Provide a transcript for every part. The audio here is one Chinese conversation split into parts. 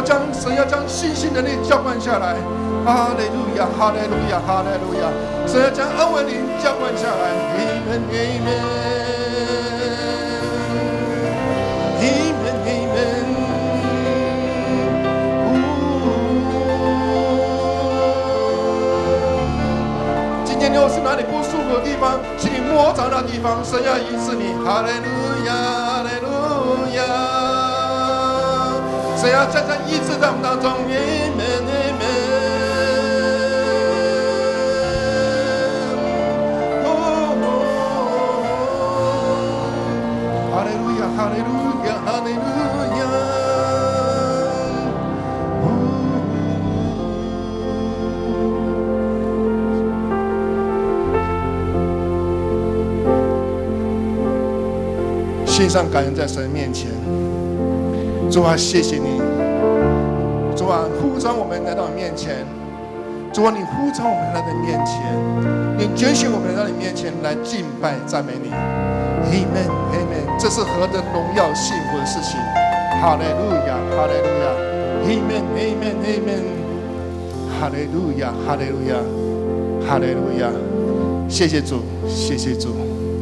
神要将信心能力浇灌下来。哈利路亚，哈利路亚，哈利路亚！神要将恩惠灵浇灌下来。Amen, Amen, Amen, Amen。今天你有是哪里不舒服的地方，请你摸着那地方，神要医治你。哈利路亚，哈利路亚！神要加上医治在我们当中。Amen, Amen。哈利路亚，哈利路亚！献上感恩在神面前，主啊，谢谢你，主啊，呼召我们来到你面前，主啊，你呼召我们来到你面前，你拣选我们来到你面前来敬拜赞美你。Amen, Amen， 这是何等荣耀幸福的事情！哈利路亚，哈利路亚 ，Amen, Amen, Amen， 哈利路亚，哈利路亚，哈利路亚！谢谢主，谢谢主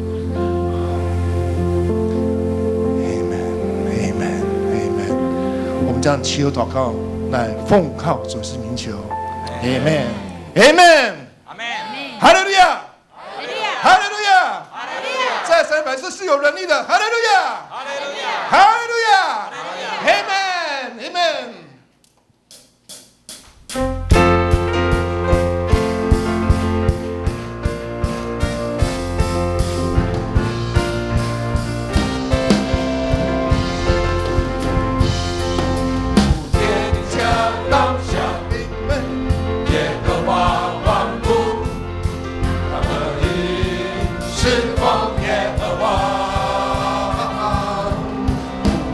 ，Amen, Amen, Amen。我们将祈求祷告来奉靠主之名求 ，Amen, Amen, Amen， 哈利路亚，哈利路亚。在神百姓是有能力的，哈利路亚，哈利路亚，哈利路亚 ，Amen, Amen。天将当响，耶和华万古，他们应侍奉耶和华。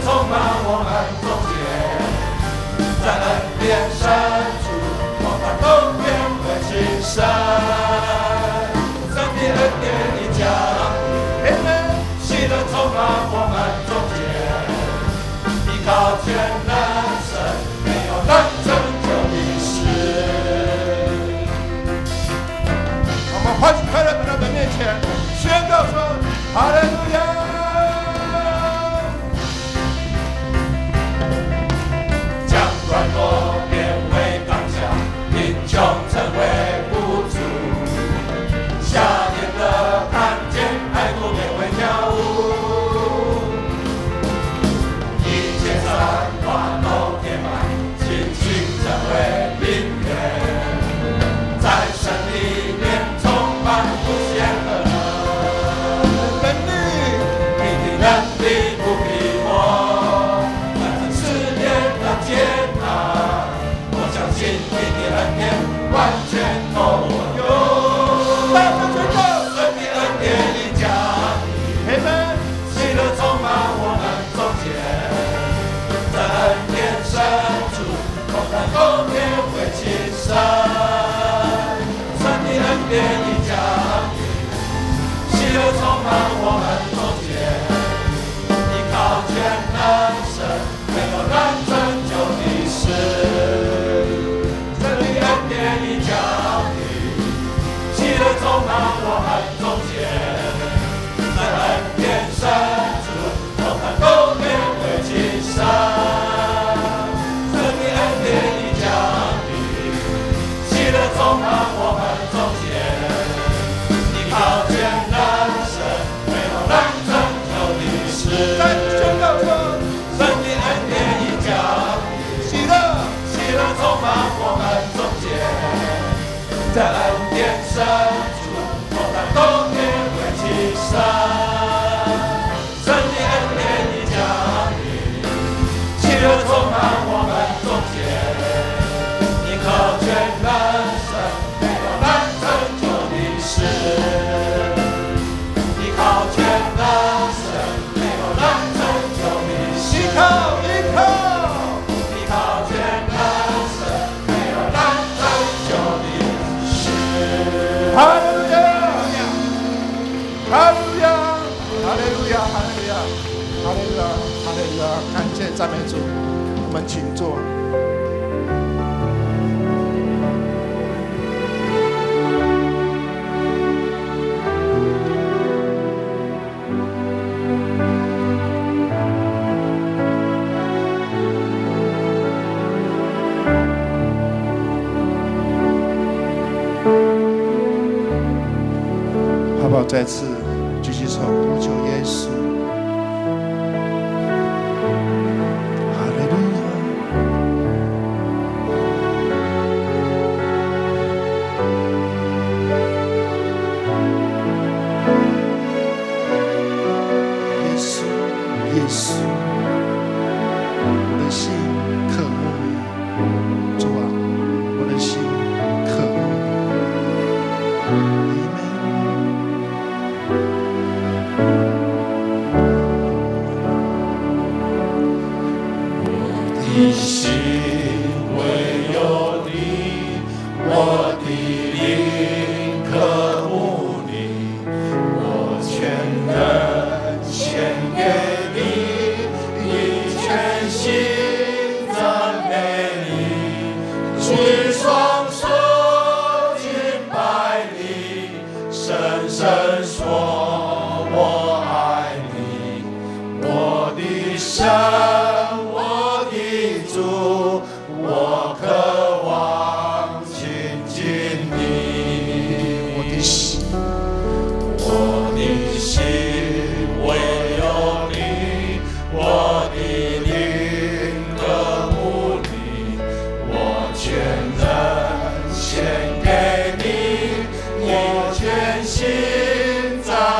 充满我们中间，在恩典深处，我们都变为亲神。神的恩典的降临，喜乐充满我们中间，依靠全能神，没有难拯救的事。 我们欢喜快乐来到神面前，宣告说：哈利路亚！ 软弱变为刚强，贫穷成为富足，瞎眼的看见，爱哭变为跳舞，一切山花都填满，心情成为平原，在神里面充满无限的能力，你的能力不比我，但是试炼的艰你的恩典完全够我用，大声宣告神的恩典的降临，喜乐充满我们中间，在恩典深处，我们都变为亲神。神的恩典的降临，喜乐充满我们中间，依靠全能神，没有难拯救的事。充满我们中间，在恩典深处，我们都变为亲神。神的恩典的降临，喜乐充满我们中间，依靠全能神，没有难拯救的事。 再宣告说： 神的恩典的降临，喜乐充满我们中间，在恩典深处。都变为亲神，神的恩典的降临，喜乐充满我们中间，依靠全能神，没有难拯救的事，依靠全能神，没有难拯救的事，依靠全能神，没有难拯救的事。 哈利路亚！哈利路亚，哈利路亚，哈利路亚，哈利路亚，哈利路亚！感谢赞美主，我们请坐。好不好？再次举起手，呼求耶稣。哈利路亚！耶稣，耶稣，我的心渴慕你，主啊，我的心渴慕你。 你心唯有你，我的灵渴慕你，我全人献给你，以全心赞美你，举双手敬拜你，深深说我爱你，我的神。我渴望亲近你，我的心唯有你，我的灵渴慕你，我全人献给你，我全心赞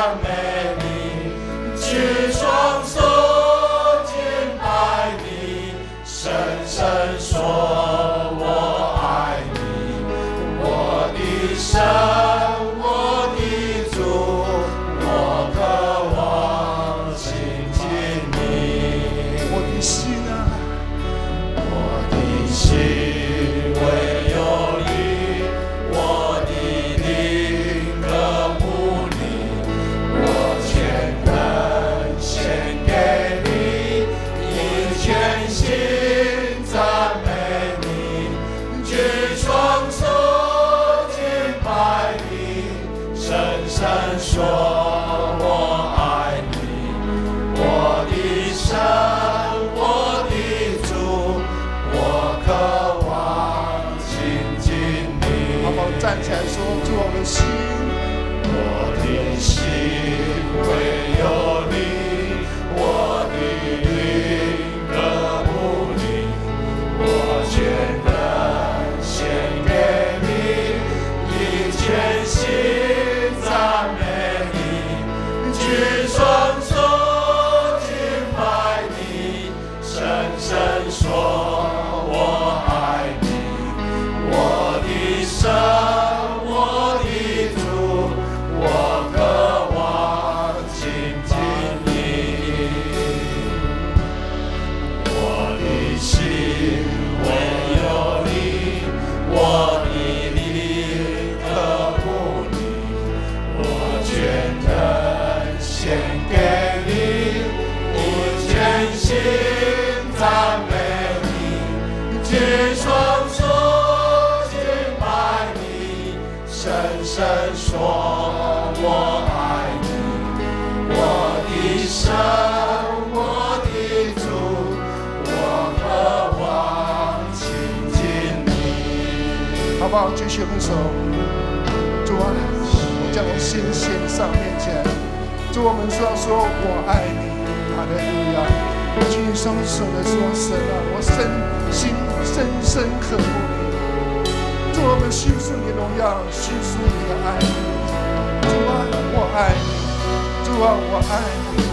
啊，举起我们手，主啊，我将我心献上面前，主我们说我爱你，哈利路亚！举双手的说，神啊，我心深深渴慕你，主我们叙述你荣耀，叙述你的爱，主啊，我爱你，主啊，我爱你。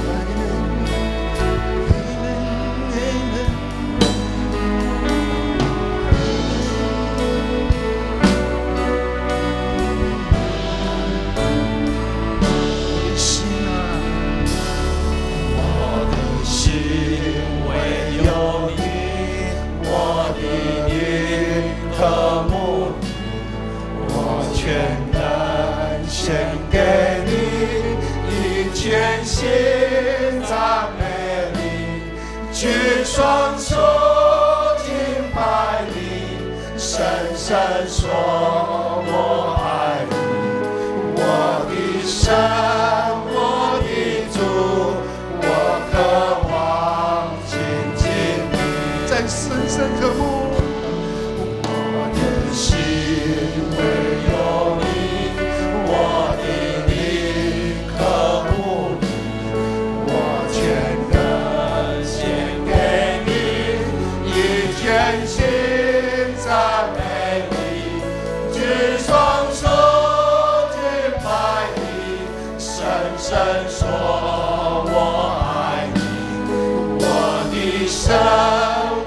双手敬拜你，深深说我爱你，我的神，我的主，我渴望亲近你， 在深深渴慕， 我的心唯有你，我的灵渴慕你，我全人献给你，一全心赞美你，举双手敬拜你，深深说我爱你，我的神。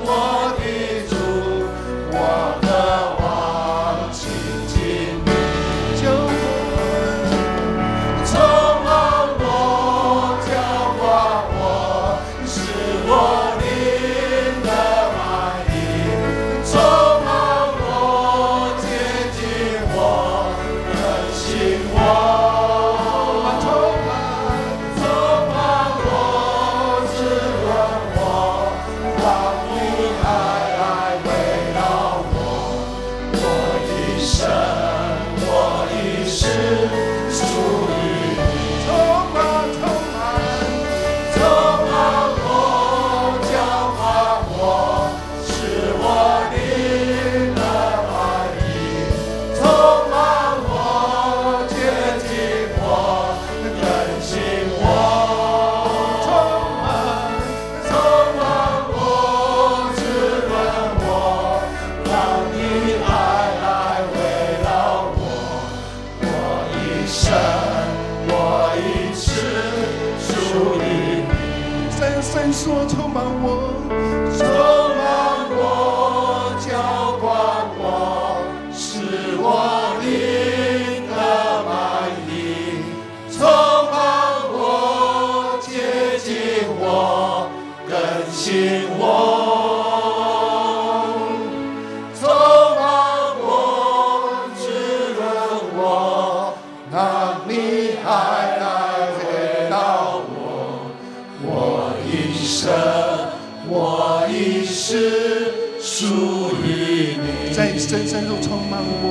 深深地充满我，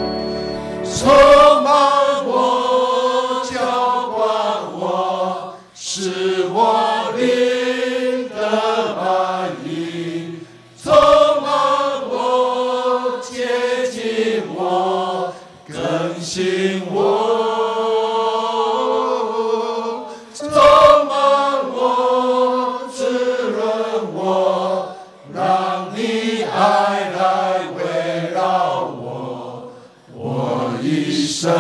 充满我，浇灌我，使我灵得满溢，充满我，接近我，更新我，充满我，滋润我，让你爱来。神，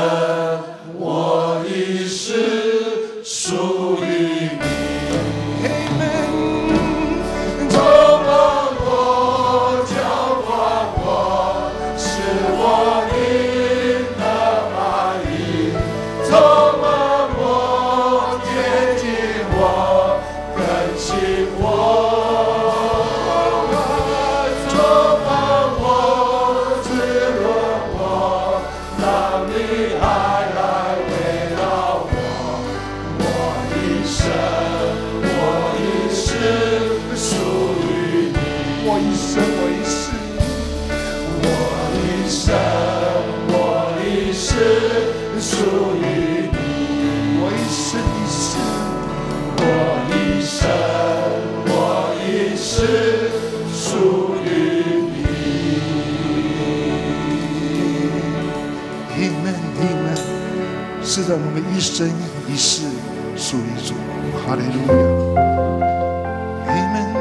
让我们一生一世属于主。哈利路亚。Amen。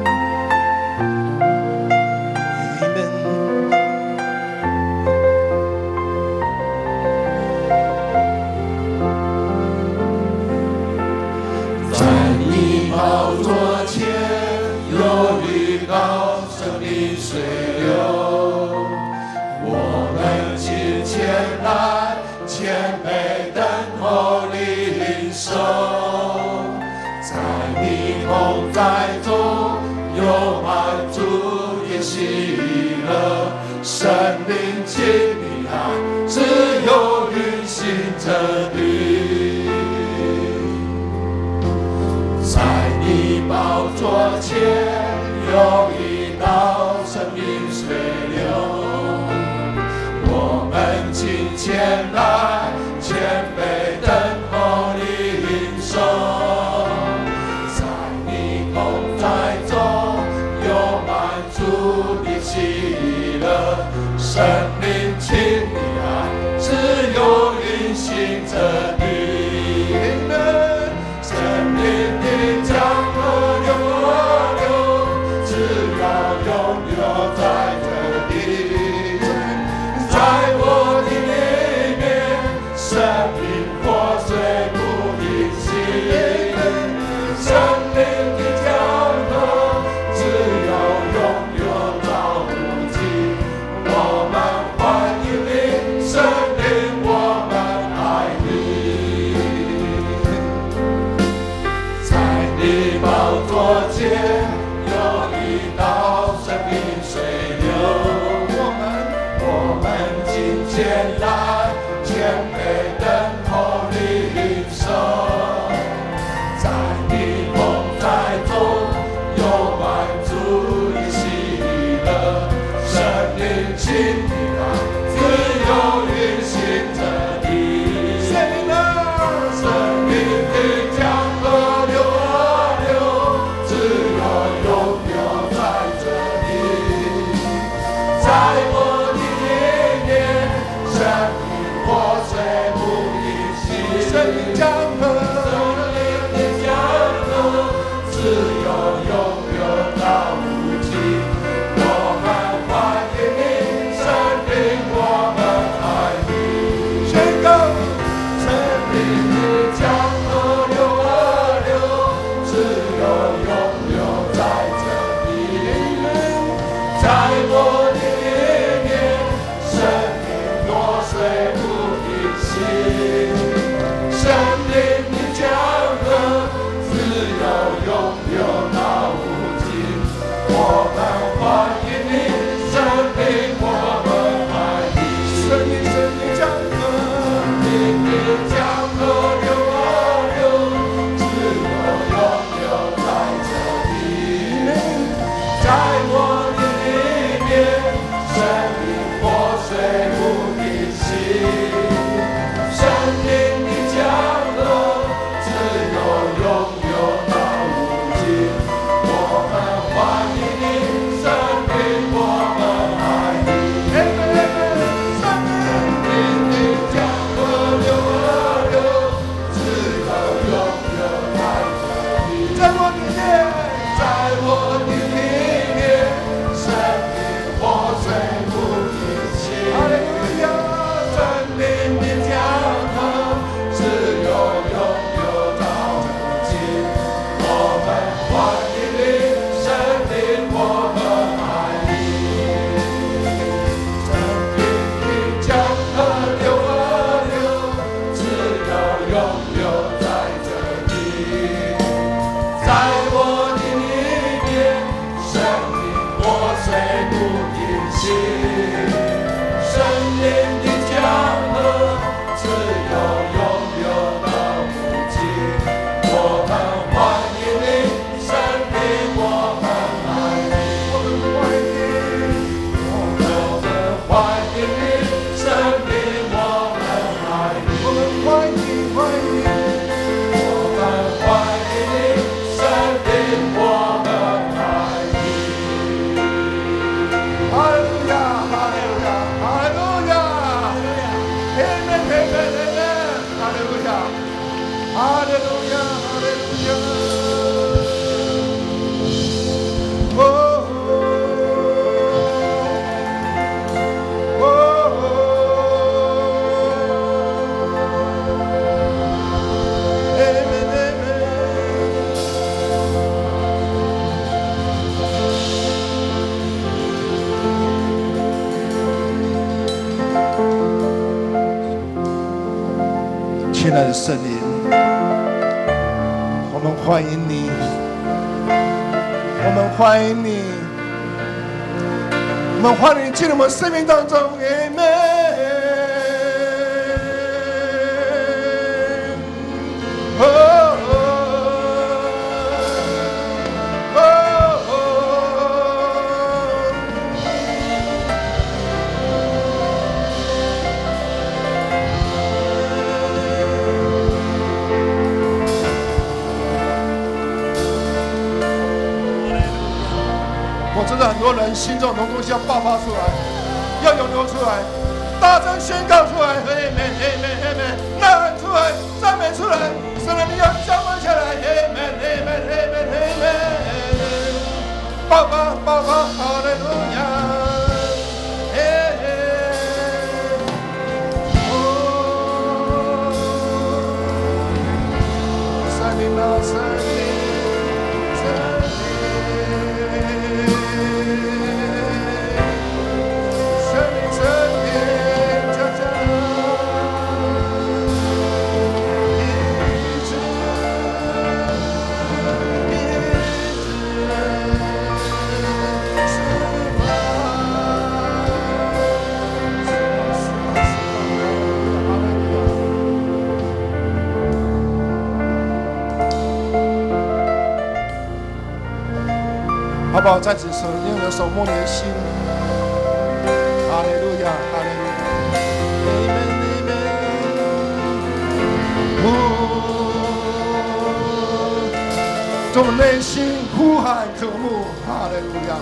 在你宝座前有律高生命水流，我们今前来谦卑等候领受，在你同在中有满足的喜乐，生命经历爱自由运行真理。在你宝座前有一道生命水流，我们今前来谦卑等候领受，在你同在中有满足的喜乐，生命经历爱自由运行真理。生命的江河流啊流，只要永留在这里。在我的里面，生命活水不停息。生命的江河，只要永留到无尽。我们欢迎你，生命，我们爱你。在你宝座前有一道生命水流，我们今前来谦卑等候领受，在你同在中有满足的喜乐，生命经历爱自由运行真理。生命的江河流啊流，只要哈利路亚，哈利路亚。哦哦亲爱的圣灵，我们欢迎你，我们欢迎你，我们欢迎你进入我们生命当中。我知道很多人心中很多东西要爆发出来，要涌流出来，大声宣告出来，嘿美嘿美嘿美，呐喊出来，赞美出来，神的力量浇灌下来，嘿美嘿美嘿美嘿美，爆发爆发，哈利路亚，嘿嘿，哦，圣灵啊圣灵。好不好？在此时，用你的手摸你的心。哈利路亚，哈利路亚。从我们内心呼喊渴慕，哈利路亚。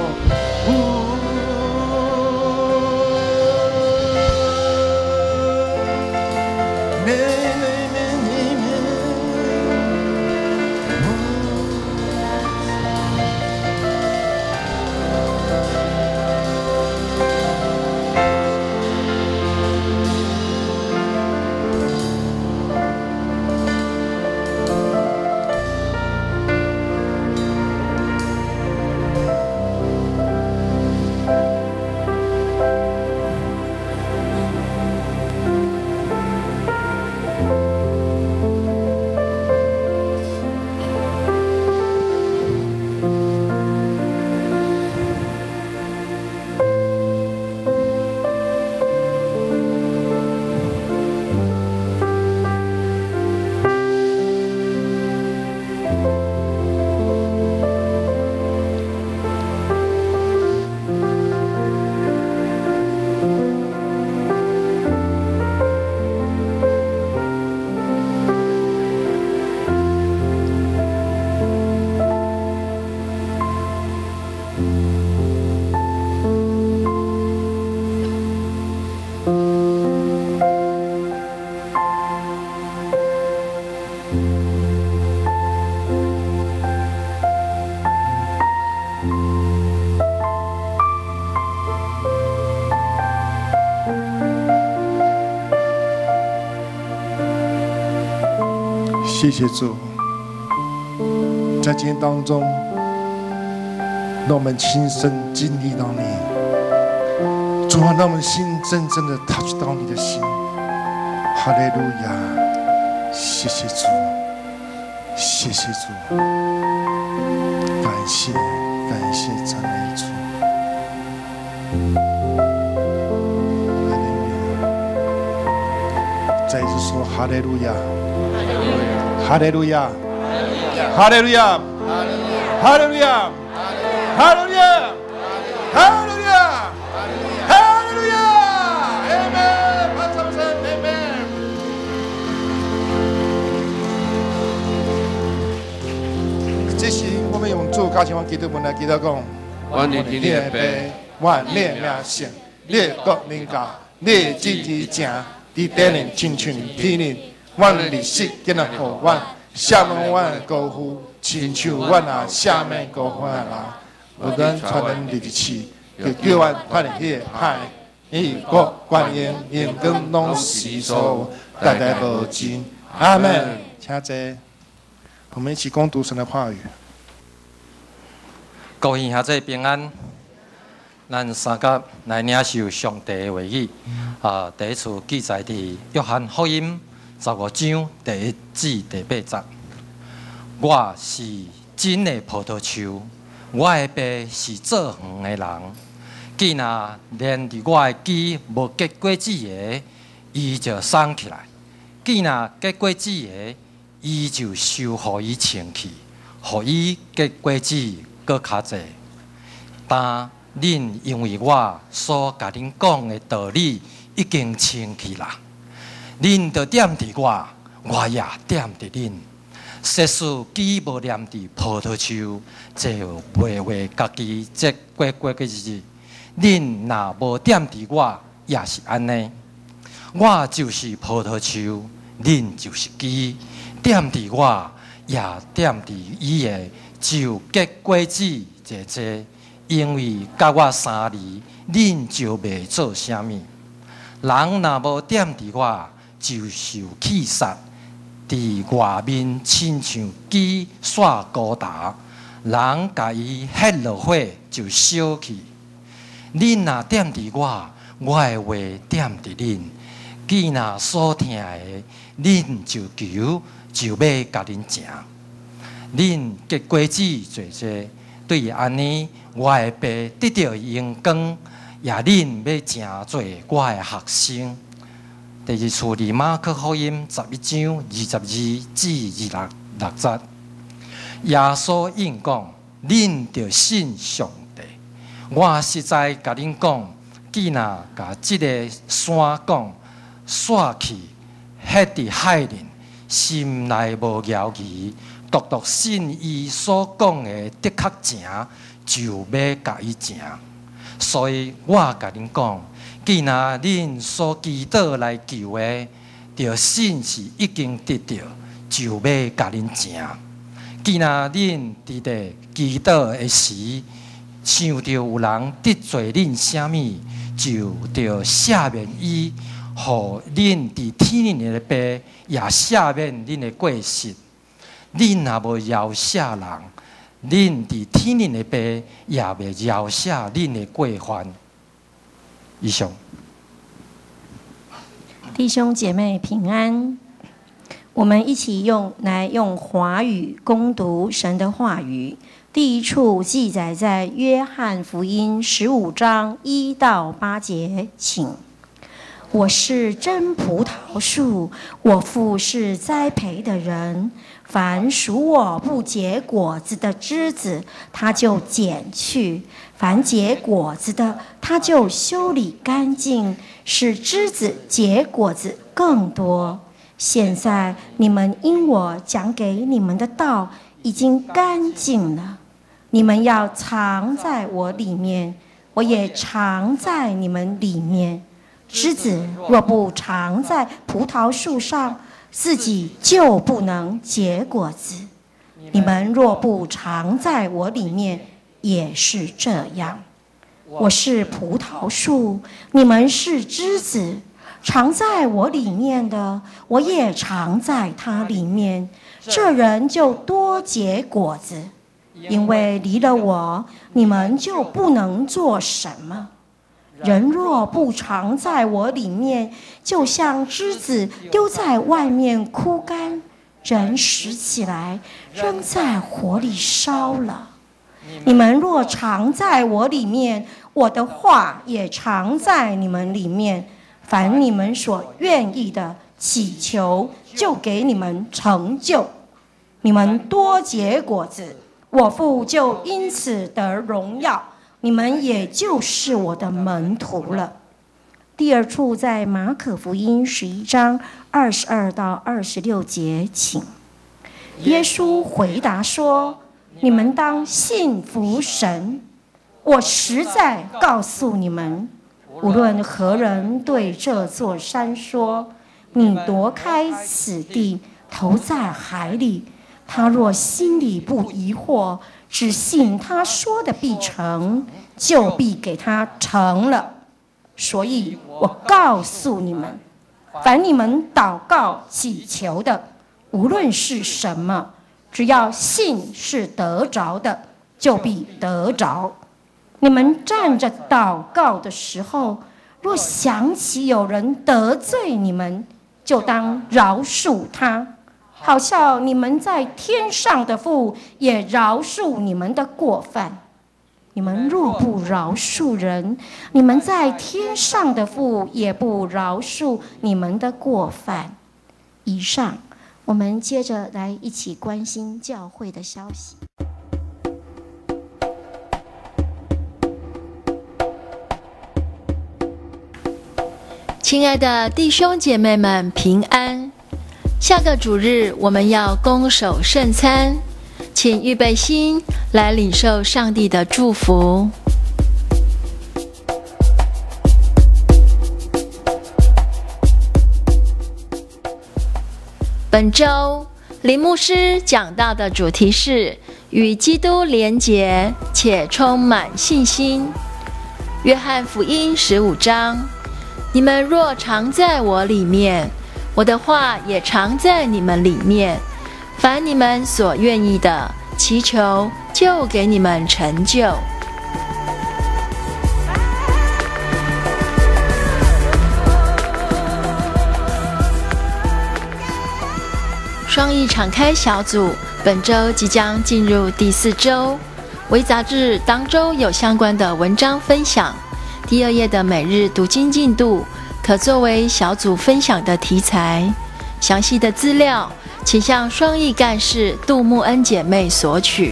谢谢主，在今天当中，让我们亲身经历到你。主啊，让我们心真正的 touch 到你的心。哈利路亚！谢谢主，谢谢主，感谢感谢赞美主。哈利路亚！再一次说哈利路亚！哈利路亚！哈利路亚！哈利路亚！哈利路亚！哈利路亚！哈利路亚 ！Amen！ 潘长生 ，Amen！ 这时我们用主教前往基督门来祈祷讲： 我念天的杯， 万列名姓，列国民教，列支持正，伫地人亲像天人。 阮的日子今日互阮，赦免阮的辜负，亲像阮也赦免辜负的人。无论传人日次，就叫阮发现迄个海，伊国观音因根拢是所代代无尽。阿门。请坐，我们一起共读神的话语。 各位兄弟平安，咱三甲来领受上帝的话语。第一次记载伫约翰福音15章第1至第8节。我是真的葡萄树，我的爸是做园的人。既若连伫我的枝无结果子的，伊就松起来；既若结果子的，伊就收互伊清气，互伊结果子搁较济。但恁因为我所甲恁讲的道理已经清气啦，恁就踮伫我，我也踮伫恁。实使枝无黏伫葡萄树，就袂为家己结果果子。恁若无踮伫我，也是安尼。我就是葡萄树，恁就是枝，踮伫我，也踮伫伊的，就结果子济济。因为甲我相离，恁就袂做啥物。人若无踮伫我，就受气杀。伫外面亲像枝煞高大，人甲伊ฮ็落火就烧去。恁若踮伫我，我的话踮伫恁。既若所听的，恁就求，就要甲恁食。恁结果子济济，对于安尼，我的爸得到荣光，也恁要诚做我的学生。第二处伫马可福音11章22至26节，耶稣应讲：恁着信上帝。我实在甲恁讲，既若甲即个山讲煞去，迄伫海里，心内无摇疑，独独信伊所讲的的确正，就要甲伊正。所以我甲恁讲，既若恁所祈祷来求的，着信是已经得到，就要甲恁正。既若恁伫咧祈祷的时，想着有人得罪恁啥物，就着赦免伊，互恁伫天里的爸也赦免恁的过失。恁若无饶赦人，恁伫天里的爸也袂饶赦恁的过犯。以上。 弟兄姐妹平安，我们一起用华语攻读神的话语。第一处记载在约翰福音15章1到8节，请。我是真葡萄树，我父是栽培的人。凡属我不结果子的枝子，他就剪去；凡结果子的，他就修理干净，使枝子结果子更多。现在你们因我讲给你们的道已经干净了，你们要藏在我里面，我也藏在你们里面。枝子若不藏在葡萄树上，自己就不能结果子。你们若不藏在我里面，也是这样。我是葡萄树，你们是枝子。藏在我里面的，我也藏在他里面。这人就多结果子，因为离了我，你们就不能做什么。人若不藏在我里面，就像枝子丢在外面枯干，人拾起来扔在火里烧了。你们若藏在我里面，我的话也藏在你们里面。凡你们所愿意的，祈求就给你们成就。你们多结果子，我父就因此得荣耀。你们也就是我的门徒了。第二处在马可福音11章22到26节，请。耶稣回答说：你们当信服神。我实在告诉你们，无论何人对这座山说： 你夺开死地，投在海里。他若心里不疑惑，只信他说的必成，就必给他成了。所以我告诉你们，凡你们祷告祈求的，无论是什么，只要信是得着的，就必得着。你们站着祷告的时候，若想起有人得罪你们，就当饶恕他，好像你们在天上的父也饶恕你们的过犯。你们若不饶恕人，你们在天上的父也不饶恕你们的过犯。以上，我们接着来一起关心教会的消息。 亲爱的弟兄姐妹们，平安！下个主日我们要恭守圣餐，请预备心来领受上帝的祝福。本周林牧师讲到的主题是与基督连结且充满信心。约翰福音15章，你们若常在我里面，我的话也常在你们里面，凡你们所愿意的，祈求就给你们成就。双翼敞开小组本周即将进入第4周，微杂志当周有相关的文章分享，第2页的每日读经进度可作为小组分享的题材。详细的资料请向双翼干事杜慕恩姐妹索取。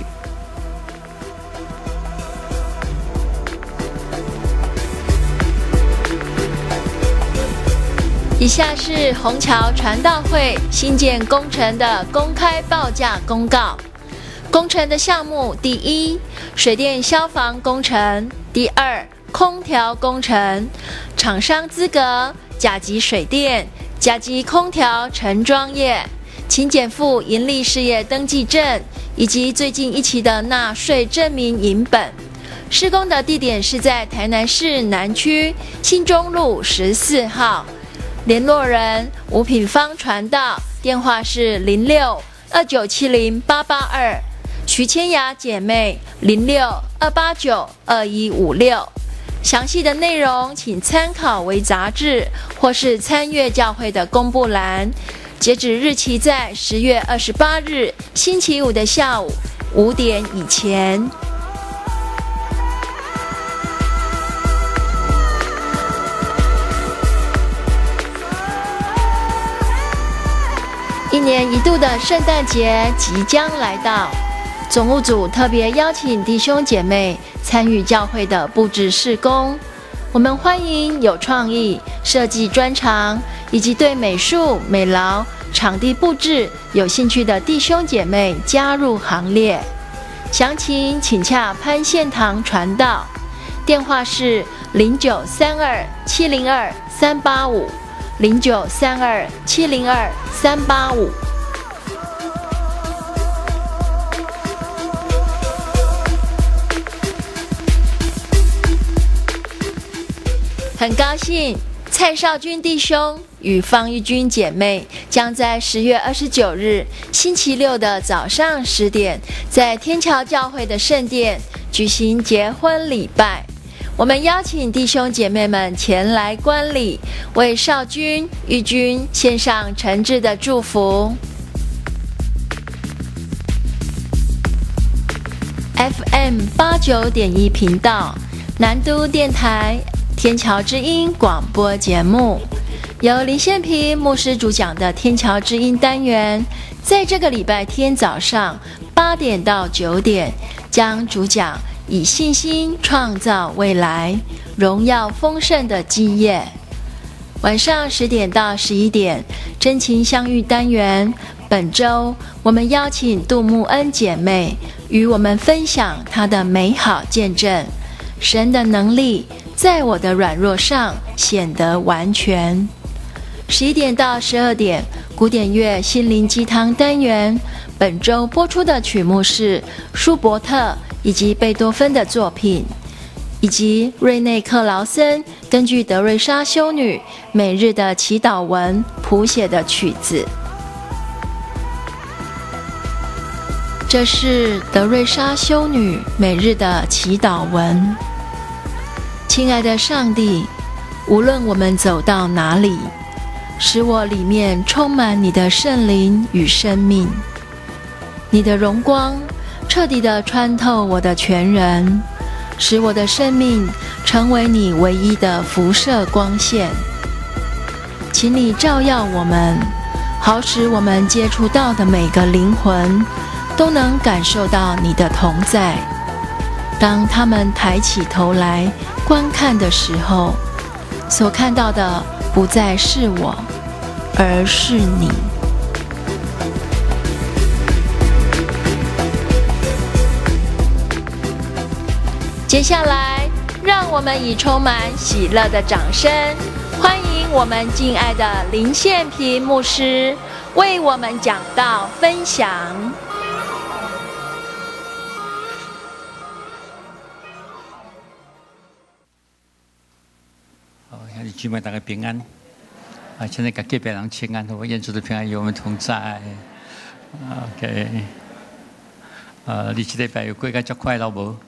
以下是虹桥传道会新建工程的公开报价公告。工程的项目：第1，水电消防工程；第2，空调工程。厂商资格：甲级水电、甲级空调承装业，请检附营利事业登记证以及最近一期的纳税证明影本。施工的地点是在台南市南区新中路14号。联络人：吴品芳传道，电话是06-2970-882。徐千雅姐妹06-289-2156。详细的内容请参考为杂志或是参阅教会的公布栏。截止日期在10月28日星期五的下午5点以前。1年1度的圣诞节即将来到，总务组特别邀请弟兄姐妹参与教会的布置事工。我们欢迎有创意、设计专长以及对美术、美劳、场地布置有兴趣的弟兄姐妹加入行列。详情请洽潘献堂传道，电话是0932-702-385。0932-702-385。很高兴蔡少军弟兄与方玉君姐妹将在10月29日星期六的早上10点，在天桥教会的圣殿举行结婚礼拜。我们邀请弟兄姐妹们前来观礼，为少君、玉君献上诚挚的祝福。FM 89.1频道，南都电台天桥之音广播节目，由林宪平牧师主讲的天桥之音单元，在这个礼拜天早上8点到9点，将主讲以信心创造未来，荣耀丰盛的基业。晚上10点到11点，真情相遇单元。本周我们邀请杜慕恩姐妹与我们分享她的美好见证。神的能力在我的软弱上显得完全。 11点到12点，古典乐心灵鸡汤单元。本周播出的曲目是舒伯特以及贝多芬的作品，以及瑞内克劳森根据德瑞莎修女每日的祈祷文谱写的曲子。这是德瑞莎修女每日的祈祷文。亲爱的上帝，无论我们走到哪里，使我里面充满你的圣灵与生命，你的荣光彻底地穿透我的全人，使我的生命成为你唯一的辐射光线。请你照耀我们，好使我们接触到的每个灵魂都能感受到你的同在。当他们抬起头来观看的时候，所看到的不再是我，而是你。接下来，让我们以充满喜乐的掌声，欢迎我们敬爱的林宪平牧师为我们讲道分享。 姊妹大家平安啊！现在给隔壁人请安，我愿主的平安与我们同在。OK， 你这礼拜有过得足快乐无？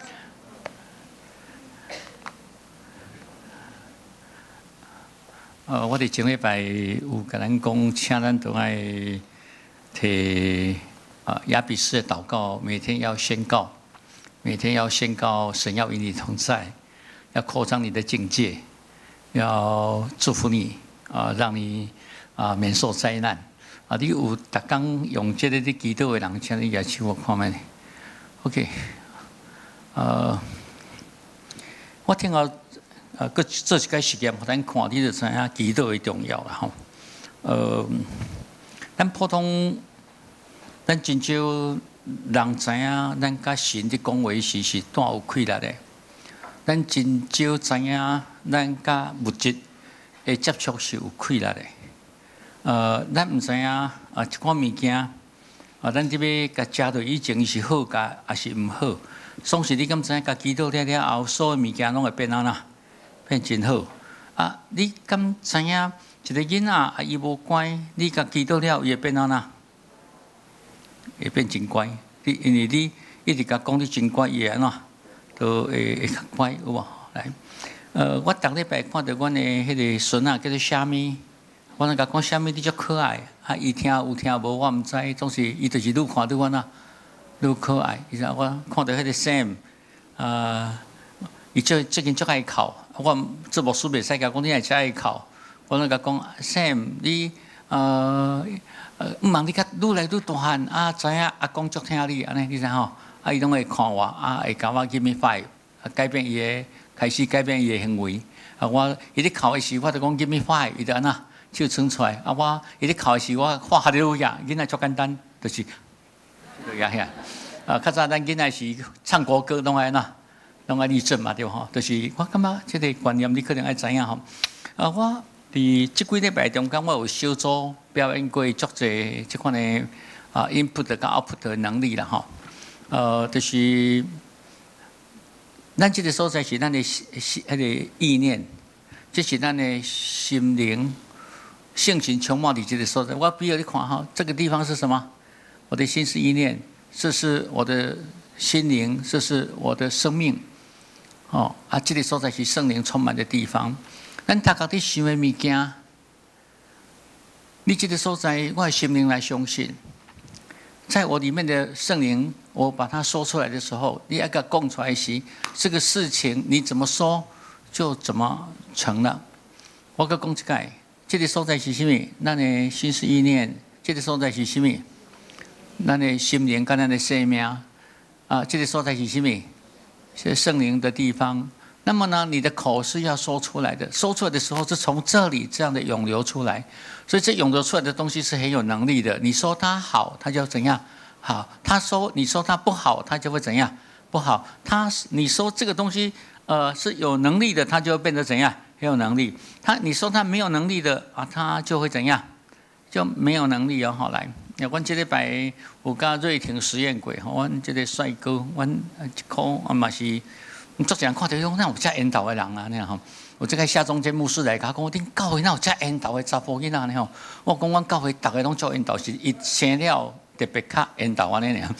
我哋前礼拜有跟咱讲，请咱都爱提亚比斯的祷告，每天要宣告，每天要宣告神要与你同在，要扩张你的境界。要祝福你让你免受灾难你有逐天用这个的祈祷的人，请你举手我看卖。OK， 我听到搁做一个实验，互咱看，你就知影祈祷的重要啦吼。咱普通，咱真少人知影，咱甲神的讲话时是多有气力的。咱真少知影，咱甲物质的接触是有气力的。咱唔知影一款物件咱这边甲食到以前是好，甲还是唔好。总是你敢知影，甲祈祷了后，所有物件拢会变安那，变真好。你敢知影一个囡仔伊无乖，你甲祈祷了，伊会变安那？会变真乖。因为你一直甲讲你真乖，伊会安怎？都会较乖，有无？来，我逐礼拜看到阮的迄个孙仔叫做虾米，我甲讲虾米你足可爱，伊听有听无我毋知，总是伊就是愈看愈阮啊，愈可爱。伊说我看到迄个 Sam， 伊最近足爱哭，我做牧师袂使甲讲你爱遮爱哭，我甲讲 Sam， 你毋茫你较愈来愈大汉知影阿公足听你安尼，你知吼？伊拢会看我会甲我 give me five， 改变伊的开始改变伊的行为。我伊咧哭的时，我就讲 give me five， 伊就安那手伸出来。我伊咧哭的时，我画哈利路亚，囡仔足简单，就是就遐遐。较早咱囡仔是唱国歌，拢爱那，拢爱立正嘛，对吼？就是我感觉这个观念，你可能爱知影吼。我伫即几礼拜中间，我有小组表演过足侪即款的input 甲 output 的能力啦吼。就是咱这个所在是咱的迄个意念，这是咱的心灵、性情充满的这个所在。我比如你看哈，这个地方是什么？我的心思意念，这是我的心灵，这是我的生命。这个所在是圣灵充满的地方。咱大家伫想的物件，你这个所在，我的心灵来相信。在我里面的圣灵，我把它说出来的时候，你要给它讲出来时，这个事情你怎么说就怎么成了。我给讲一解，这个所在是什么？咱的心思意念，这个所在是什么？咱的心灵跟咱的生命这个所在是什么？是圣灵的地方。那么呢，你的口是要说出来的，说出来的时候是从这里这样的涌流出来，所以这涌流出来的东西是很有能力的。你说它好，它就怎样好；你说它不好，它就会怎样不好。你说这个东西是有能力的，它就会变得怎样很有能力。你说他没有能力的啊，他就会怎样？就没有能力哦。好来，阮这礼拜有甲瑞婷实验过，阮这个帅哥，阮一箍啊嘛是，足多人看到讲，哪有遮缘投的人啊？你吼，有这个下中间牧师来甲讲，恁教会哪有遮缘投的查甫囡仔呢？吼，我讲阮教会逐个拢做缘投，是伊生了特别较缘投安尼尔。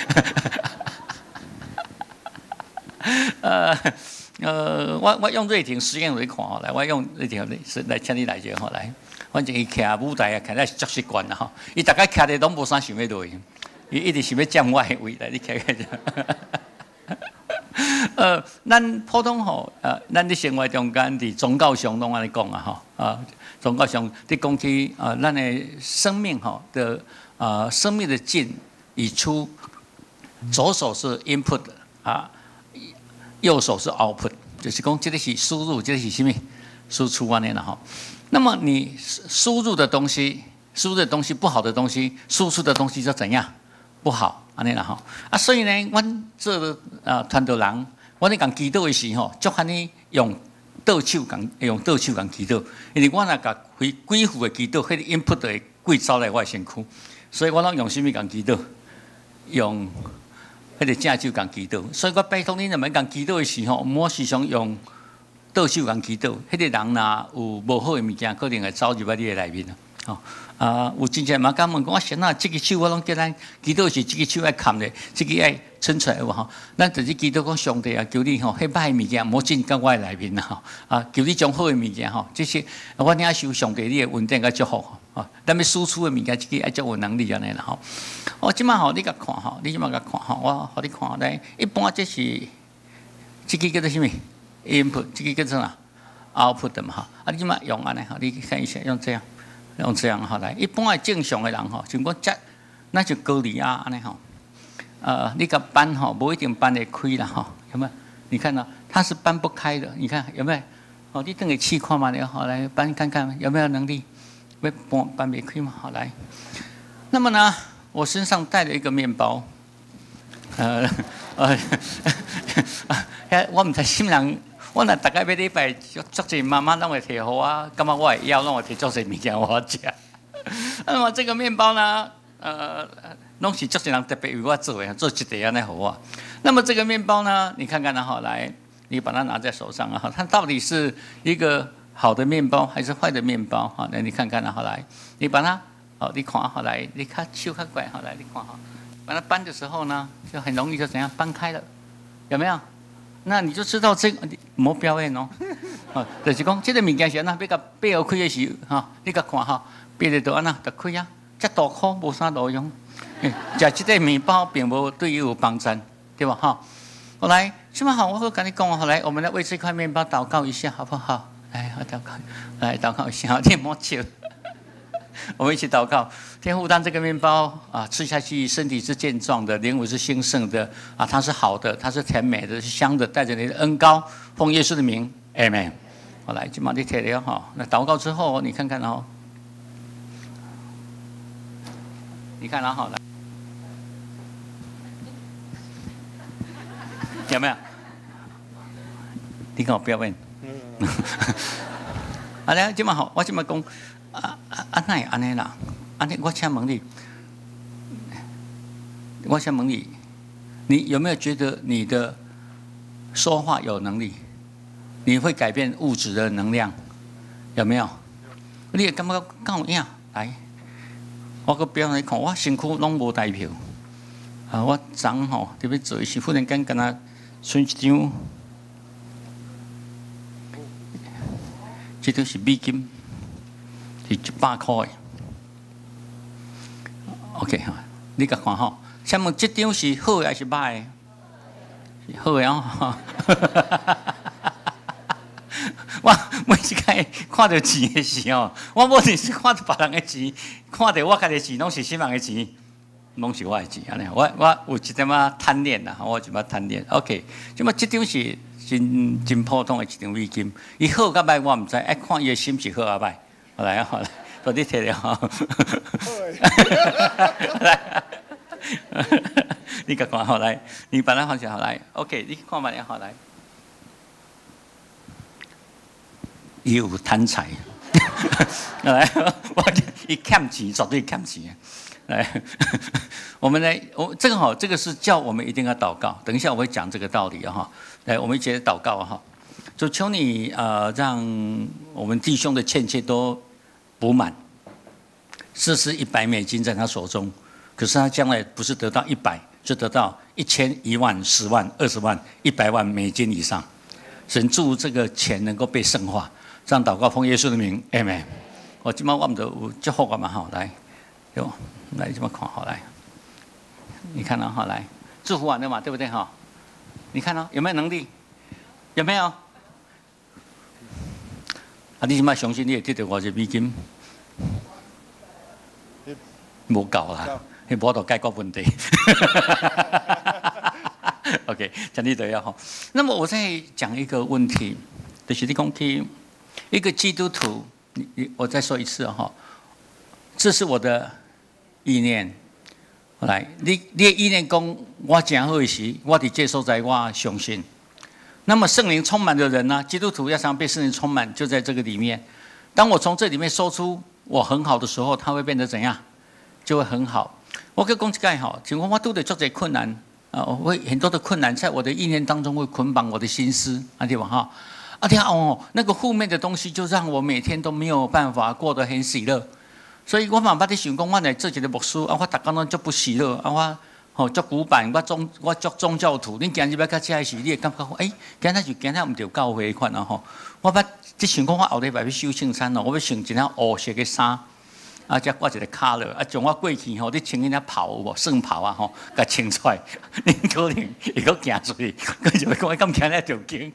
我用瑞婷实验来看吼，来，我用瑞婷来请你来者吼来，反正伊徛舞台啊，徛得足习惯啦吼，伊大概徛咧拢无啥想要落去，伊一直想要占我的位来，你徛个就。咱普通吼，咱伫生活中间伫宗教上拢安尼讲啊吼，宗教上伫讲起咱的生命吼的生命的进与出，左手是 input 啊。右手是 output， 就是讲这个是输入，这个是什么？输出安尼啦吼。那么你输入的东西不好的东西，输出的东西就怎样？不好安尼啦吼。所以呢，阮做传道人，阮咧讲祈祷的时候，就喊你用倒手讲祈祷，因为我若甲几副的祈祷，迄个 input 会归走来我身躯，所以我拢用什么讲祈祷？用迄个正手讲祈祷，所以我拜托恁若要讲祈祷的时候，莫时常用倒手讲祈祷。迄个人若有无好的物件，可能会走入你的内面哦。有真正嘛敢问讲，我先这个手我拢叫咱祈祷时，这个手爱砍咧，这个爱伸出来有吼。咱就是祈祷讲上帝啊，求你吼，迄歹物件莫进到我的内面啦吼。求你将好的物件吼，这些我领受上帝你的稳定甲祝福吼。咱要输出的物件，这个爱足有能力安尼啦吼。即摆吼，你甲看吼，你即摆甲看吼，我互你看来，一般这是这个叫做什么 input， 这个叫做啥 output 的嘛吼。你即摆用安尼吼，你看一下用这样。用这样好来，一般的正常的人吼，像我这，那就高利亚安尼吼。你个搬吼，不一定搬得开啦吼，有没有？你看到它是搬不开的，你看有没有？哦，你等个气看嘛，你好来搬看看有没有能力，要搬不开嘛？好来。那么呢，我身上带了一个面包，我唔知什么人。我若大概每礼拜足济妈妈拢会摕互我，感觉我会枵，拢会摕足济物件我食。那么这个面包呢，拢是足济人特别为我做的，做一袋安尼互我。那么这个面包呢，你看看它好来，你把它拿在手上啊，它到底是一个好的面包还是坏的面包？好，那你看看它好来，你把它好，你看好来，你看手较怪好来，你看哈，把它搬的时候呢，就很容易就怎样搬开了，有没有？那你就知道这个莫表演哦，就是讲这个物件是安那，要甲掰开的时候，你甲看哈，掰得到安那就开啊，这大颗无啥路用，食这个面包并无对伊有帮助，对吧？哈，后来这么好，我跟你讲，后来我们来为这块面包祷告一下，好不好？来，我祷告，来祷告一下，你莫笑。我们一起祷告，天父，当这个面包吃下去，身体是健壮的，灵魂是兴盛的它是好的，它是甜美的，是香的，带着你的恩膏，奉耶稣的名 ，Amen。好，来，就把你贴了哈。那祷告之后，你看看哦，你看然后来，有没有？你看我不要问。好了，这么好，我这么讲。哪会安尼啦？安尼，我请问你，你有没有觉得你的说话有能力？你会改变物质的能量，有没有？你也感觉跟我一样？来，我个表来看，我身躯拢无带票。我昨吼特别做时，忽然间跟他剩一张，这都是美金。是100块的 ，OK 哈，你甲看吼，请问这张是好还是歹的？是好的哦。我每一摆看到钱的时候，我无定是看到别人的钱，看到我家己的钱，拢是什么人的钱？拢是我的钱安尼。我有一点仔贪恋啦，我有一点贪恋。OK， 即么这张是真普通的一张美金，伊好甲歹我唔知，爱看伊的心是好啊歹。来啊，来，把你贴了哈。来，你赶快好来，你把它放下好来。OK， 你看嘛，你好来。 伊有贪财，来，伊欠钱，绝对欠钱。来，我们来，这个哈，这个是叫我们一定要祷告。等一下我会讲这个道理哈。来，我们一起来祷告哈。就求你让我们弟兄的欠缺都补满。这是$100在他手中，可是他将来不是得到100，就得到1000、1万、10万、20万、100万美金以上。神祝这个钱能够被圣化。这样祷告，奉耶稣的名 ，Amen。我今晚我们都有祝福我们哈，来，有来这么看好来，你看到哈来，祝福完了嘛，对不对哈？你看到有没有能力？有没有？啊，你今晚相信你会得到我这美金？无够啦，你无到解决问题。OK， 讲你对啊哈。那么我再讲一个问题，就是你讲去一个基督徒，我再说一次哈，这是我的意念。来，你的意念讲我真好时，我伫这所在我相信。那么圣灵充满的人呢，基督徒要常被圣灵充满，就在这个里面。当我从这里面说出我很好的时候，它会变得怎样？就会很好。我跟讲一个哈，情况我都得做这困难我会很多的困难在我的意念当中会捆绑我的心思对吧哈？那个负面的东西就让我每天都没有办法过得很喜乐。所以我慢慢在想讲，我来做一个牧师我大家都足不喜乐我足古板，我足宗教徒。你今日要到这时，你会感觉今日就今日唔对教会款我捌即想讲，我后礼拜要修圣餐我要穿一件黑色的衫。再挂一个卡了从我过去你穿那袍有无圣袍甲穿出来，你可能会阁行出去，跟就讲咁行咧条经。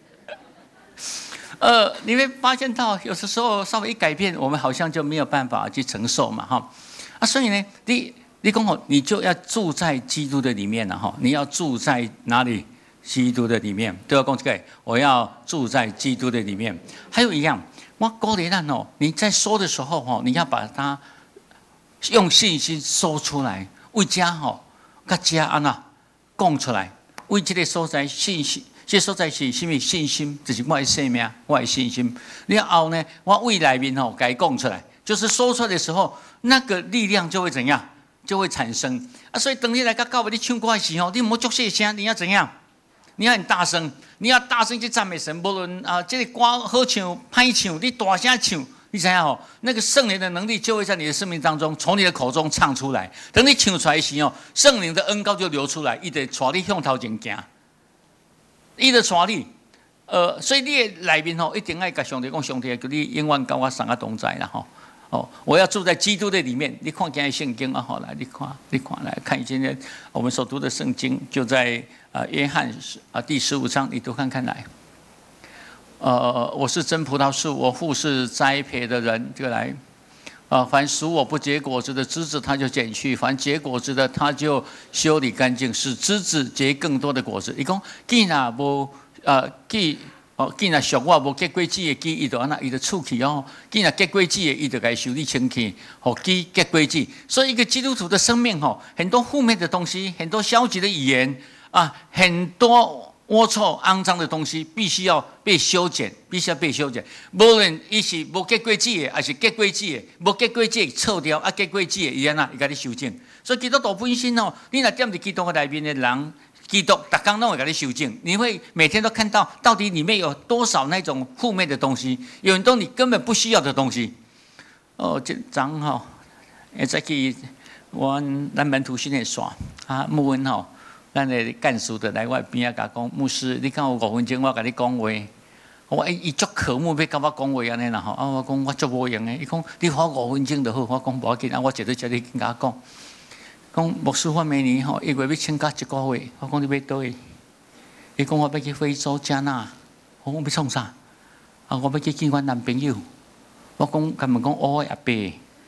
你会发现到有的时候稍微一改变，我们好像就没有办法去承受嘛所以呢，你讲你就要住在基督的里面了你要住在哪里？基督的里面，都要讲这个，我要住在基督的里面。还有一样，我鼓励咱你在说的时候你要把它用信心说出来，为家甲家安那讲出来，为这个所在信心，这所在是什么信心？就是我的生命，我的信心。然后呢，我为内面该讲出来，就是说出来的时候，那个力量就会怎样？就会产生所以等你来到教会，你唱歌的时候，你唔好作细声，你要怎样？你要很大声，你要大声去赞美神，无论这个歌好唱、歹唱，你大声唱。你知道那个圣灵的能力就会在你的生命当中，从你的口中唱出来。等你唱出来时圣灵的恩膏就流出来，伊就带你向头前行，伊就带你。所以你的内面一定要甲上帝讲，上帝叫你永远跟我三个同在啦我要住在基督的里面。你看今天圣经来，你看来看今天我们所读的圣经，就在约翰第15章，你读看看来。我是真葡萄树，我父是栽培的人。这个来，凡属我不结果子的枝子，他就剪去；凡结果子的，他就修理干净，使枝子结更多的果子。伊讲，既然无既然属我无结果子的枝，伊就安那，伊就出去既然结果子的，伊就该修理清气，结果子。所以一个基督徒的生命很多负面的东西，很多消极的语言很多龌龊、肮脏的东西，必须要被修剪，必须要被修剪。无论伊是无结果子的，还是结果子的，无结果子的撤掉，结果子的伊安那，伊甲你修正。所以基督徒本身你若踮伫基督内面的人，基督逐工拢会甲你修正。你会每天都看到，到底里面有多少那种负面的东西，有很多你根本不需要的东西。这张再去咱门徒训练所牧恩咱的干事的来我边甲讲，牧师，你敢有5分钟我甲你讲话？我伊足渴慕要甲我讲话安尼啦我讲我足无用的。伊讲你花5分钟就好，我讲无要紧我绝对叫你甲我讲。讲牧师，我明年1月要请假1个月，我讲你要倒去？伊讲我要去非洲加纳，我讲要创啥？我要去见我男朋友。我讲敢问讲乌的阿伯？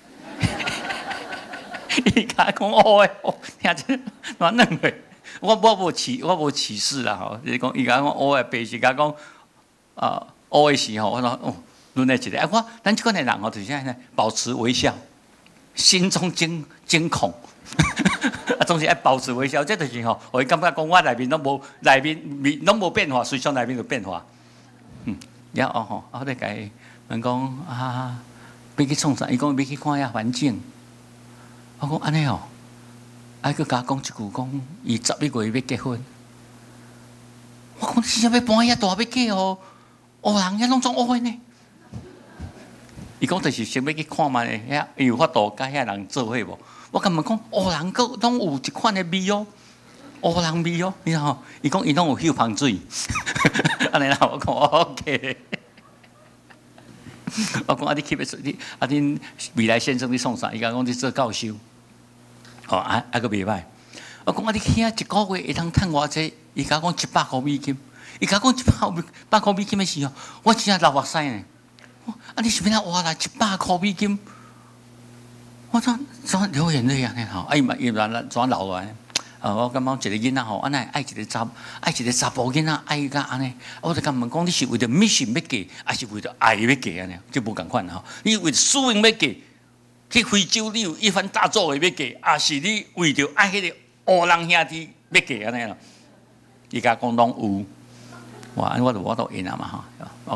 伊甲讲乌的，听真蛮嫩的。我无歧视啦就是讲伊甲讲乌的白是甲讲乌的时我说轮来一个咱这款的人就是现在保持微笑，心中惊恐，总是要保持微笑。这就是我感觉讲我内面拢无变化，随上内面有变化。然后我再甲伊人讲啊，要去创啥？伊讲要去看下环境。我讲安尼哦，还佫甲我讲一句，讲伊11月要结婚。我讲是啥要搬遐大要嫁哦？黑人遐拢总黑的呢。伊讲就是想要去看嘛，遐有法度甲遐人做伙无？我甲问讲，黑人佫拢有一款的味哦，黑人味哦，你知吼？伊讲伊拢有嗅香水，安尼啦，我讲 OK。我讲啊，你 keep 住你啊，恁未来先生你创啥？伊讲你做教授，哦啊个袂歹。我讲啊，你去啊一个月会通趁偌济？伊甲讲100块美金，伊甲讲100块美金的时候，我真正流目屎呢。啊，你是变啊哇啦100块美金？我怎流眼泪啊？你吼，哎嘛，伊怎流落来？我感觉一个囡仔吼，安尼爱一个查甫囡仔爱甲安尼，我就甲问讲，你是为着mission要嫁，还是为着爱要嫁安尼？就无共款吼。你为着使命要嫁，去非洲你有一番大作为要嫁，还是你为着爱迄个黑人兄弟要嫁安尼咯？伊甲讲拢有，我都应啊嘛吼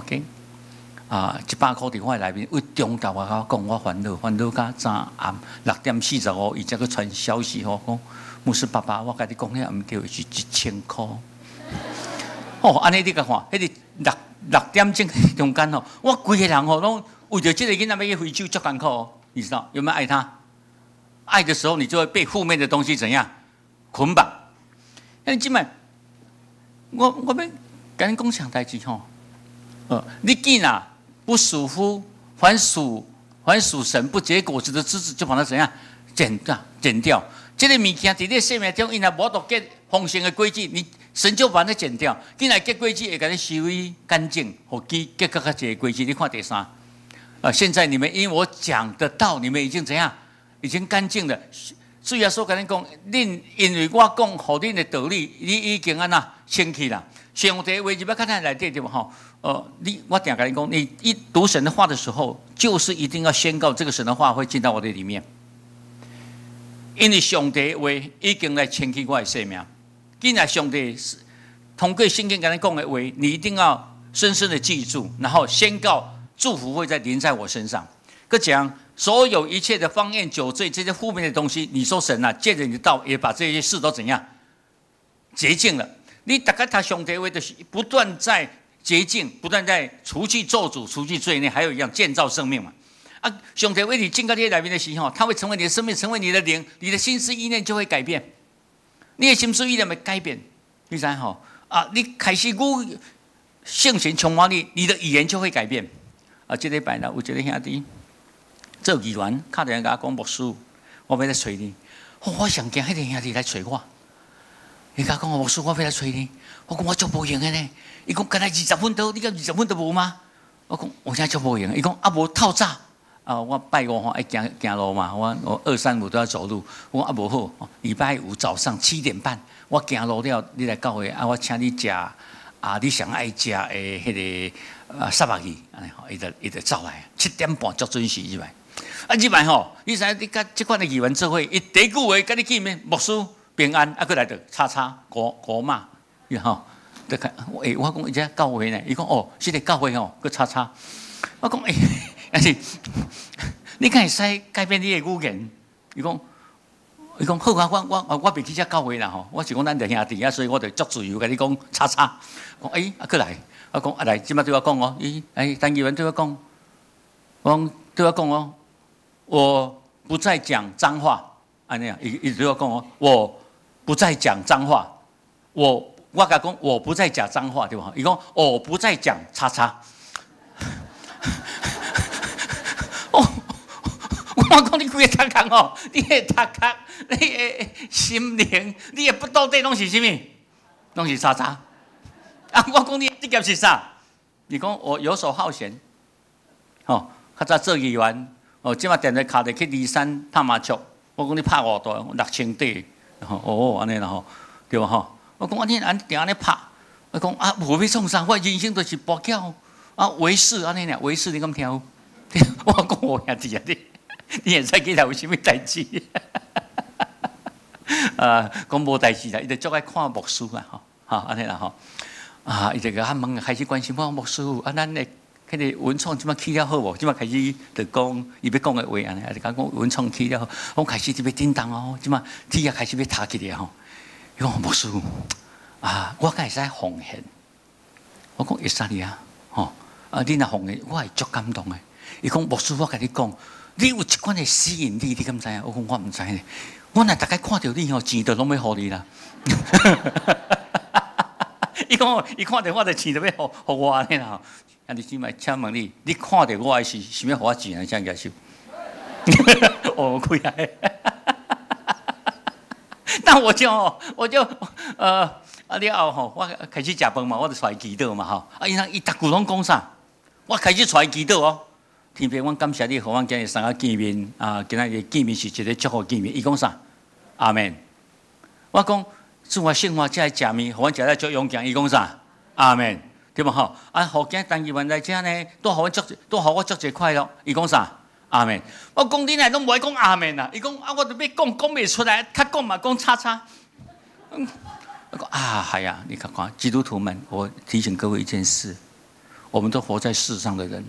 ，OK。100块伫我内面，为中昼我讲我烦恼到昨暗6:45，伊才去传消息吼，讲牧师爸爸，我甲你讲遐毋对，是1000块。哦，安尼你甲看，迄个6点钟中间吼，我规个人吼拢为着这个囡仔要去非洲足艰苦哦，你知道有没有爱他？爱的时候，你就会被负面的东西怎样捆绑？那今摆我要甲你讲上代志吼，你既然不属乎凡属神不结果子的枝子，就把它怎样剪掉。这个物件在你生命中，因若无度结丰盛的果子，你神就把它剪掉。既然结果子会给你收理干净，或结个一个果子。你看第三，现在你们因我讲的道，你们已经怎样？已经干净了。主耶稣跟你讲，恁因为我讲互恁的道理，你已经安那清气啦。上帝话就要看在内底对不吼？我定跟你讲，你一读神的话的时候，就是一定要宣告这个神的话会进到我的里面，因为上帝话已经来清起我的生命。既然上帝通过圣经跟你讲的话，你一定要深深的记住，然后宣告祝福会再临在我身上。佮讲所有一切的方言、酒醉这些负面的东西，你说神啊，借着你的道也把这些事都怎样洁净了。你大概他上帝话就是不断在洁净，不断在除去咒诅、除去罪孽，还有一样建造生命嘛。上帝为你进到这些里面的时候，他会成为你的生命，成为你的灵，你的心思意念就会改变。你的心思意念会改变，你知吼？你开始圣神充满你，你的语言就会改变。这礼拜呢，有一个兄弟做议员，打电话甲我讲牧师，我要来找你。我上惊迄个兄弟来找我。伊甲讲牧师，我要来找你。我讲我做无用的呢。伊讲干来20分钟，你讲20分钟无吗？我讲我现在做无用。伊讲无透早。我拜五爱行路嘛，我2、3、5都要走路。我讲无好，礼拜5早上7点半，我行路了，你来教会我请你食你上爱食的迄个沙巴鱼，安尼吼，伊就走来7点半足准时入来。入来吼，你知你甲即款的议员做伙，伊第一句话甲你见面，牧师平安，过来就国骂，然后就看我讲伊只教会呢，伊讲是个教会哦，佮叉。我讲但是你敢会使改变你的语言？伊讲好啊，我袂去遮教会啦吼，我是讲咱着兄弟啊，所以我就足自由甲你讲叉。讲过来，我讲来，即摆对我讲哦，陈议员对我讲，对我讲哦，我不再讲脏话，安尼啊，伊对我讲哦，我不再讲脏话，我甲讲我不再讲脏话，对吧？伊讲我不再讲叉。我讲你规个头壳哦，你的头壳，你的心灵，你的不到底拢是啥物？拢是叉。我讲你这件是啥？你讲我游手好闲，较早做议员，即马电话卡着去骊山拍麻将，我讲你拍偌大，6000底，安尼啦吼，对吧吼？我讲你定安尼拍，我讲无要创啥，我人生就是跋筊为师安尼俩，为师你敢听有？我讲我兄弟啊你会使记来有啥物代志？讲无代志啦，伊就足爱看牧师啦，安尼啦吼。伊就甲问开始关心我牧师，咱的迄个文创即摆起了好无？即摆开始就讲伊要讲的话安尼，就讲文创起了好，我开始就要叮当哦，即摆天也开始要塌起来吼。伊讲牧师啊，我敢会使奉献？我讲会使哩啊，吼啊，你若奉献，我会足感动的。伊讲牧师，我甲你讲，你有一款的吸引力，你敢知影？我讲我毋知呢。我若大概看到你吼，钱就拢要互你啦。伊讲伊看到我的钱就要互我安尼啦。啊！你请问你，你看到我的是要互我钱啊？怎样收？我亏啊！那我就了后吼，我开始食饭嘛，我就出来祈祷嘛吼。啊，伊逐句拢讲啥？我开始出来祈祷哦。天父，我感谢你，互我今日三个见面啊！今仔日见面是一个祝福见面。伊讲啥？阿门。我讲主啊，圣化才来食面，互我食了足勇强。伊讲啥？阿门。对嘛吼？啊，后今单义文来遮呢，都互我祝节快乐。伊讲啥？阿门。我讲你来拢无爱讲阿门啊！伊讲啊，我都要讲袂出来，较讲嘛讲叉叉。我讲啊，系啊，你看看基督徒们，我提醒各位一件事：我们都活在世上的人，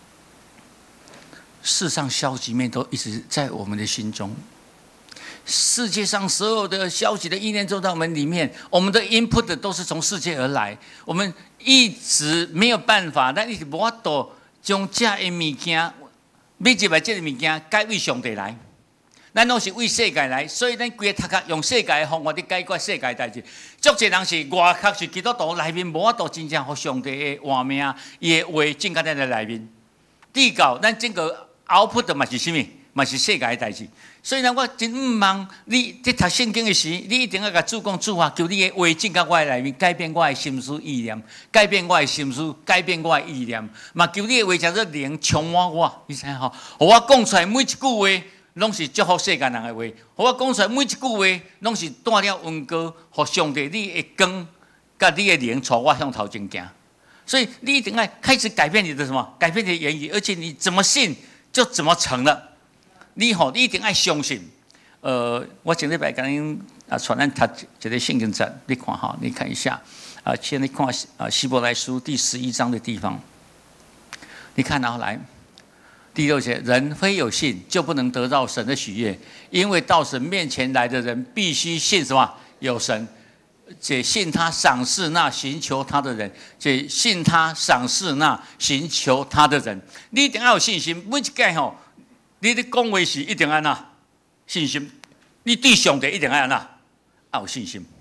世上消极面都一直在我们的心中。世界上所有的消极的意念都在我们里面，我们的 input 都是从世界而来，我们一直没有办法，咱一直无法度将这的物件，要入来这个物件，改为上帝来，咱拢是为世界来，所以咱规个头壳用世界的方法去解决世界的代志。足侪人是外壳是基督徒，内面无法度真正互上帝的话命，伊的话进到咱的内面。第九，咱整个 output 嘛是啥物？嘛是世界的代志。所以呢，我真毋望你在读圣经的时，你一定要甲主讲主啊，求你的话进到我的内面，改变我的心思意念，改变我的心思，改变我的意念。嘛，求你的话叫做灵充满我，你知影吼？互我讲出来每一句话，拢是祝福世界人的话；互我讲出来每一句话，拢是带了恩膏，互上帝你的光，甲你的灵带我向头前行。所以你一定要开始改变你的什么？改变你的言语，而且你怎么信就怎么成了。你一定要相信。我前礼拜跟恁传咱读一个圣经节，你看哈，你看一下先你看希伯来书第11章的地方，你看然后来第6节，人非有信就不能得到神的喜悦，因为到神面前来的人必须信什么？有神，且信他赏赐那寻求他的人，且信他赏赐那寻求他的人。你一定要有信心，每一届吼。你咧讲话是一定安那信心，你对上帝一定安那要有信心。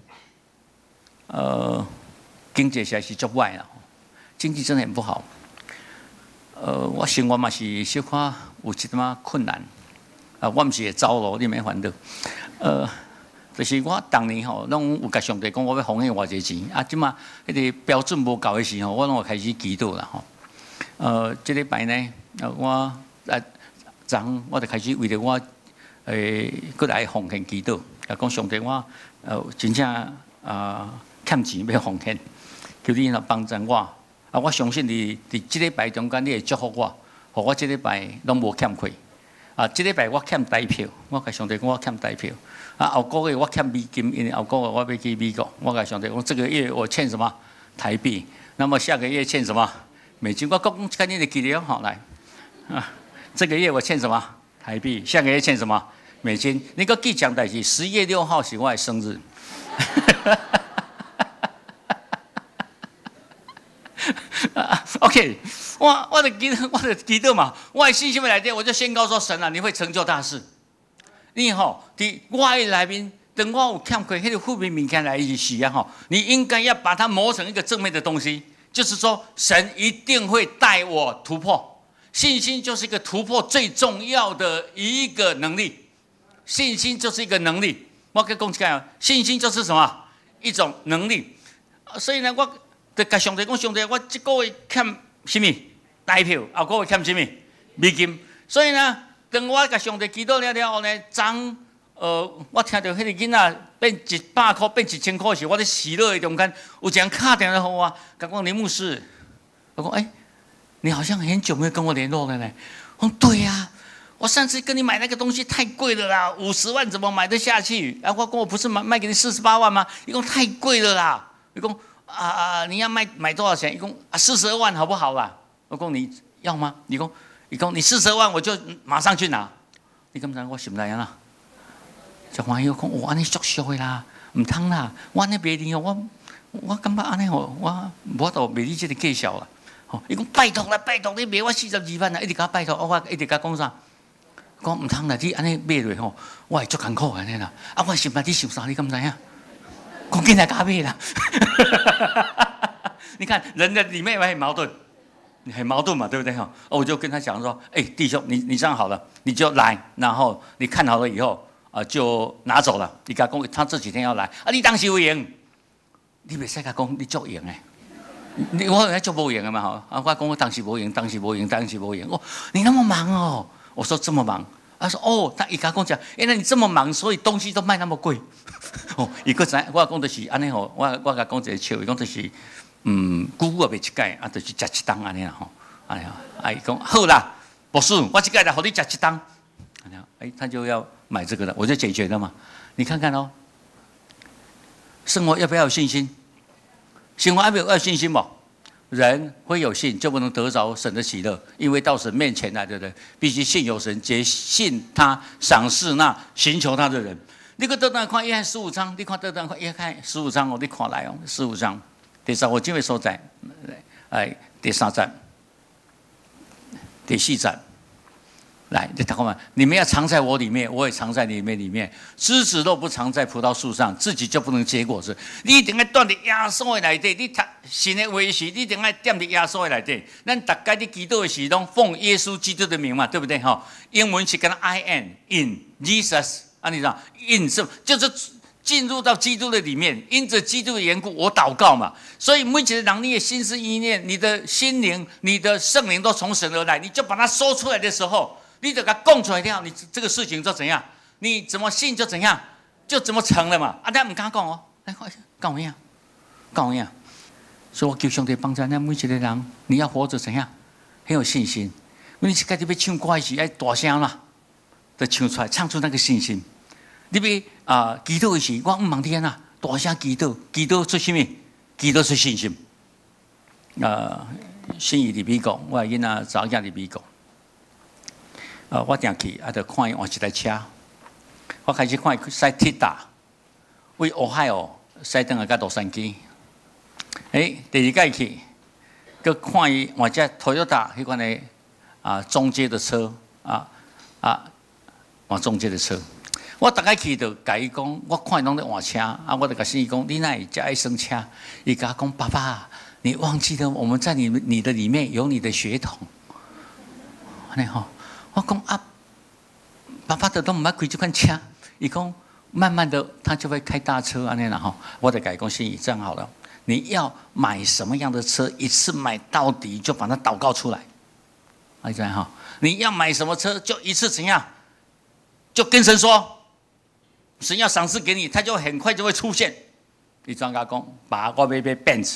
经济实在是足坏啦，经济真的很不好。我生活嘛是小可有一点仔困难。我毋是会走路，你免烦恼。就是我当年吼，拢有甲上帝讲我要奉献偌济钱，即马迄个标准无够的时候，我拢有开始祈祷啦吼。即礼拜呢，我我就开始为了我过来奉献祈祷，讲上帝我真正欠钱要奉献，求你帮助我。我相信你伫即礼拜中间，你会祝福我，互我即礼拜拢无欠亏。即礼拜我欠台票，我甲上帝讲我欠台票。后个月我欠美金，因为后个月我要去美国，我甲上帝讲这个月我欠什么台币，那么下个月欠什么美金？我讲今年的记了好来这个月我欠什么台币？下个月欠什么美金？你个记讲代志，11月6号是我的生日。OK， 我的祈祷嘛，我的信心内底，我就宣告说：神啊，你会成就大事。你吼，伫我的内面，等我有欠亏，迄个负面物件来时啊吼，你应该要把它磨成一个正面的东西，就是说，神一定会带我突破。信心就是一个突破最重要的一个能力，信心就是一个能力。我跟讲一下，信心就是什么？一种能力。所以呢，我就甲上帝讲，上帝，我这个月欠什么台票，后个月欠什么美金。所以呢，当我甲上帝祈祷了后呢，我听到迄个囡仔变100块变1000块时，我在喜乐的中间，有一人打电话给我，甲讲林牧师，我讲你好像很久没有跟我联络了呢。我说对呀，我上次跟你买那个东西太贵了啦，50万怎么买得下去？我跟我不是卖给你48万吗？一共太贵了啦。一共你要买多少钱？一共42万好不好啦？ 我讲你要吗？你讲你40万我就马上去拿。你敢知我心内啊？就欢喜讲，我安尼俗俗的啦，唔通啦，我安尼卖你哦，我感觉安尼哦，我无度卖你这个计数啦。吼，伊讲拜托啦，拜托你卖我42万啦，一直甲拜托，我一直甲讲啥？讲唔通啦，你安尼卖落吼，我会足艰苦安尼啦。啊，我心内你想啥？你敢知影？讲紧来加卖啦。你看人的里面很矛盾。很矛盾嘛，对不对哈？我就跟他讲说，弟兄，你这样好了，你就来，然后你看好了以后就拿走了。你跟他讲，他这几天要来啊，你当时有赢，你别再跟他讲你足赢哎，我来足无赢的嘛哈。啊，我讲我当时无赢，当时无赢，当时无赢。哦，你那么忙哦？我说这么忙。他说哦，他一跟他讲，原来你这么忙，所以东西都卖那么贵。哦，一个在我讲的是安尼吼，我跟他讲一个笑，伊讲就是。久久也袂一届，啊，就是食一顿安尼啦吼，哎呀，伊讲好啦，博士，我这个来，互你食一顿，他就要买这个了，我就解决了嘛。你看看哦，生活要不要有信心？生活要不要有信心不？人会有信，就不能得着神的喜乐，因为到神面前来的人，必须信有神，且信他赏赐那寻求他的人。你个倒转看约翰15章，你看倒转看约翰15章哦，你看来哦，15章。第三，我今日所在，第3站，第4站，来，你看嘛，你们要藏在我里面，我也藏在你们里面。枝子若不藏在葡萄树上，自己就不能结果子。你一定要踮伫耶稣的内底，你读神的话时，你一定要踮伫耶稣的内底。咱大概你祈祷的时，拢奉耶稣基督的名嘛，对不对哈？英文是跟 I am in Jesus， 啊，你知道 in 是就是。进入到基督的里面，因着基督的缘故，我祷告嘛。所以每一个人，你的心思意念、你的心灵、你的圣灵都从神而来，你就把它说出来的时候，你就给它供出来掉，你这个事情就怎样？你怎么信就怎样，就怎么成了嘛。啊，咱唔敢讲哦，来快跟我一样，跟我一样。所以我求上帝帮助咱每一个人，你要活着怎样，很有信心。你是家己要唱歌时，要大声啦，就唱出来，唱出那个信心。你要祈祷时，我唔忙天啊，大声祈祷，祈祷出什么？祈禱出信心。新义伫美國，我囡仔早囝伫美國。我定去就看伊換一台車，我開始看伊駛鐵達，為Ohio駛轉來到洛杉磯。第二屆去，佮看伊換隻Toyota迄款的中階的車，換中階的車。我大概去就甲伊講，我看伊攏在換車，我就甲新義講，你哪會這愛生車？伊甲我講，爸爸，你忘記了我們在你的裡面有你的血統。安尼吼，我講爸爸都唔捌開這款車。伊講，慢慢的他就會開大車安尼啦吼。我就甲伊講，新義這樣好了，你要買什麼樣的車，一次買到底，就把它禱告出來。你知道哈？你要買什麼車，就一次怎樣，就跟神說。神要賞賜給你，他就很快就會出現。你專家講，爸，我要買 Benz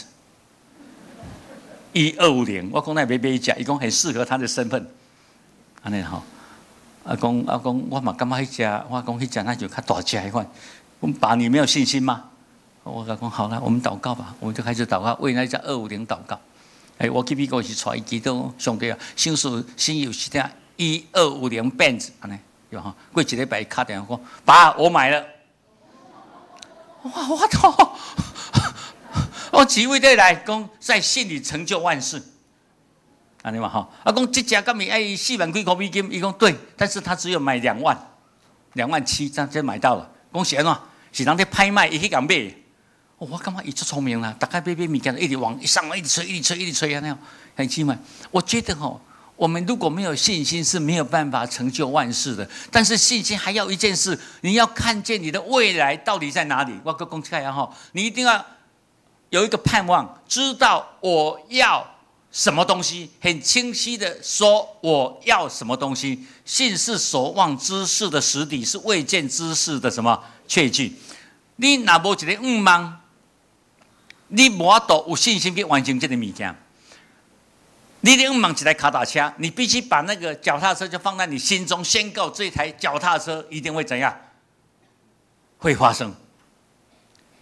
1250，我講那買一架，伊講很適合他的身份。安尼吼，講我嘛感覺迄架，我講迄架那就較大架一款。我爸，你沒有信心嗎？我講好了，我們禱告吧，我們就開始禱告，為那架250禱告。我去美國是帶伊祈禱，上帝啊，新有一架1250 Benz 安尼。有哈，过一禮拜打電話講，爸，我買了。哇，我操！我幾位的來講，在信裡成就萬事。安尼嘛哈，講這家咁咪愛4萬幾塊美金，伊講對，但是他只有買2萬，27000，這樣就買到了。講是安怎？是人在拍賣，伊去咁買。我感覺伊足聰明啦，大概買物件一直往上，一直吹安尼，很奇怪。我覺得吼。我們如果沒有信心，是沒有辦法成就萬事的。但是信心還要一件事，你要看見你的未來到底在哪裡。我講起來哈，你一定要有一個盼望，知道我要什麼東西，很清晰的說我要什麼東西。信是所望之事的實底，是未見之事的什麼確據。你若無一個願望，你無法度有信心去完成這個物件。你得望一台腳踏車，你必須把那個腳踏車就放在你心中，宣告這台腳踏車一定會怎樣，會發生。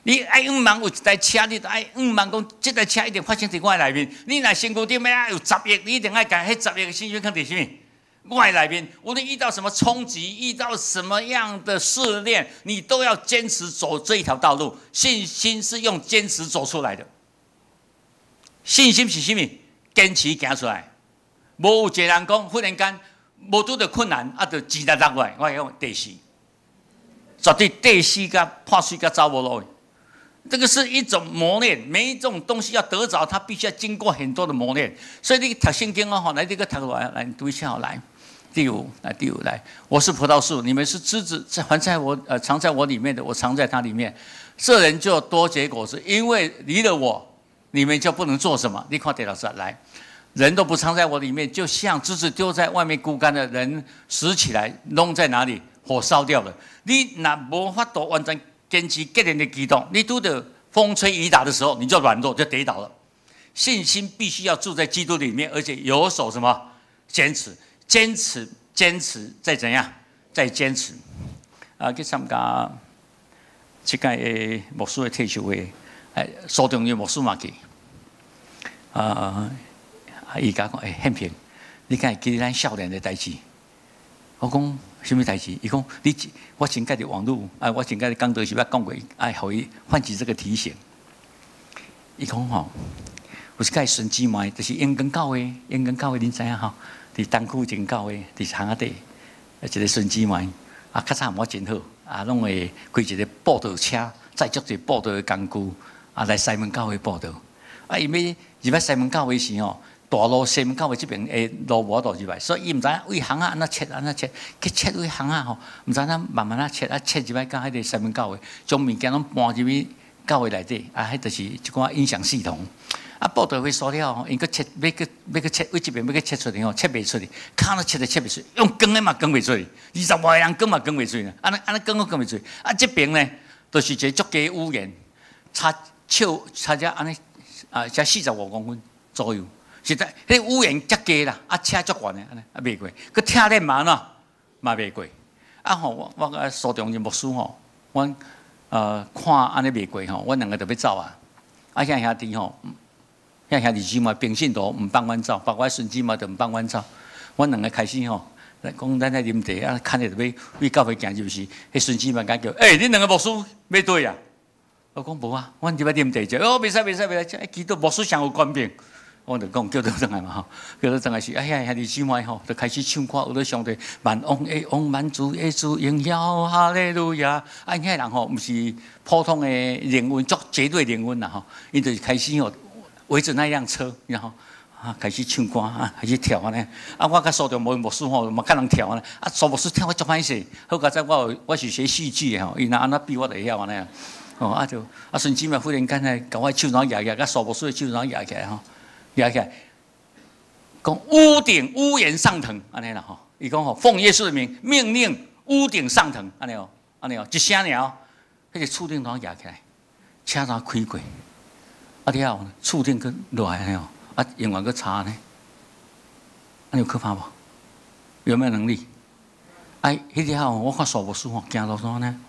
你爱5万有一台车，你就爱5万讲，这台车一定发生在我的内面。你若身躯顶要有10亿，你一定爱把迄10亿的薪水放在什么？我的内面。无论遇到什么冲击，遇到什么样的试炼，你都要坚持走这一条道路。信心是用坚持走出来的。信心是什么？坚持行出来。无有一个人讲，忽然间无拄到困难，就自力落来。我讲第4，绝对第4甲破碎甲走无路的。这个是一种磨练，每一种东西要得着，它必须要经过很多的磨练。所以你读圣经哦，来这个读来读一下来。第5来，我是葡萄树，你们是枝子，还在我藏在我里面的，我藏在它里面。这人就多结果子，因为离了我，你们就不能做什么。你看第6来，人都不藏在我里面，就像枝子丢在外面枯干的人，拾起来弄在哪里，火烧掉了。你若无法度完全坚持个人的激动，你拄到风吹雨打的时候，你就软弱，就跌倒了。信心必须要住在基督里面，而且有所什么坚持，再怎样，再坚持。去参加这个牧师的退休会，苏中的牧师嘛去，伊甲讲宪平，你敢会记得咱少年的代志？我讲。什么代志？伊讲我前盖的网络，我前盖的讲道是捌讲过，互伊唤起这个提醒。伊讲吼，有一届顺姊妹，就是永根教会，恁知影吼？伫东区真教会，伫巷仔底，一个顺姊妹，较早无真好，拢会开一个报道车，载足一报道的工具，来西门教会报道。因为入来西门教会时吼。大路西门教会这边的路无度入来，所以伊毋知影为巷仔安怎切，去切为巷仔吼，毋知影慢慢切入来到迄个西门教会，将物件拢搬入去教会内底，迄就是一寡音响系统。报道会说了吼，因个切要去切，为这边要去切出去吼，切袂出去，骹都切袂出去，用钢的嘛钢袂出去，20外个人钢嘛钢袂出去，安尼钢都钢袂出去。这边呢，就是一个足低屋檐，差只安尼才45公分左右。是在迄屋檐遮低啦，车足悬的，安尼袂过，佮拆咧嘛喏，嘛袂过。我苏中的牧师吼，阮看安尼袂过吼，阮两个就要走啊。兄弟吼，兄弟姊妹平信徒毋放阮走，包括孙姊妹都毋放阮走。阮两个开始吼，讲咱在啉茶看着就要为教会行入时，迄孙姊妹讲叫，恁两个牧师要对啊？我讲无啊，阮就要啉茶者，袂使，基督牧师上有权柄。我就讲叫做怎个嘛吼，叫做怎个是兄弟姊妹吼，就开始唱歌，有咧上帝万王的王，万主的主，荣耀哈利路亚。迄人吼，毋是普通的灵魂，足绝对灵魂啦吼，伊就开始吼围着那辆车，然后开始唱歌开始跳安尼。我甲苏中牧师吼，嘛看人跳安尼。苏牧师跳我足歹势，好佳在我是学戏剧的吼，伊若安那比我就会晓安尼。就孙姊妹忽然间来甲我手掌压起来，甲苏牧师的手掌压起来吼。压起来，讲屋顶屋檐上腾，安尼啦吼。伊讲吼，奉耶稣的名，命令屋顶上腾，安尼哦，一声了，迄个厝顶都压起来，车头开过，了后厝顶去落来安尼哦，永远去查呢，安尼有可怕无？有没有能力？迄了后我看苏牧师吼，行路怎呢？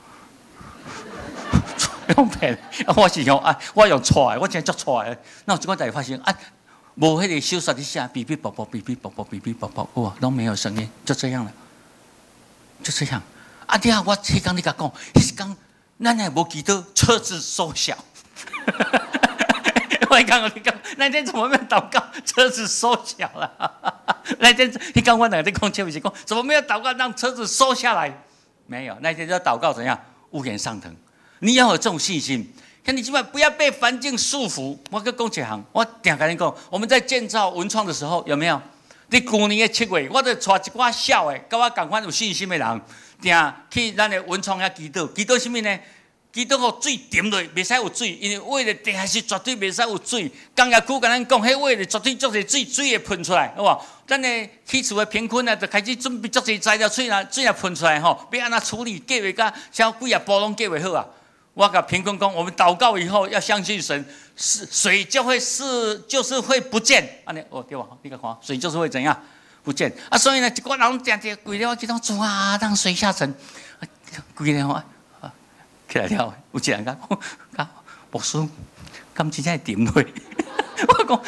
用骗，我是用我用错的，我真足错的，那有即款代发生无迄个小煞伫写，哔哔啵啵，哔哔啵啵，哔哔啵啵，哇，都没有声音，就这样了，就这样。你啊，我迄天你甲讲，迄时讲，咱还无记得车子缩小。我讲，那天怎么没有祷告？车子缩小了。那天，你讲我两个在讲，就是讲，怎么没有祷告让车子缩下来？没有，那天就祷告怎样？屋檐上腾。你要有这种信心。像你今晚不要被环境束缚。我跟讲一行，我定跟你讲，我们在建造文创的时候，有没有？你去年的7月，我就带一寡小的，跟我同款有信心的人，定去咱的文创遐祈祷。祈祷什么呢？祈祷互水沉落，袂使有水，因为挖的地下室绝对袂使有水。工业区跟咱讲，迄挖的绝对足侪水，水会喷出来，好无？咱的起厝的贫困啊，就开始准备足侪材料，水若喷出来吼，要安怎处理？计划甲小几啊步拢计划好啊。我甲贫困讲，我们祷告以后要相信神，水就会就是会不见。安尼哦对吧？你看，水就是会怎样不见啊？所以呢，一个人定规了，我记得主啊，让水下沉，规了起来了，有一人讲，牧师，敢真正点落？我讲，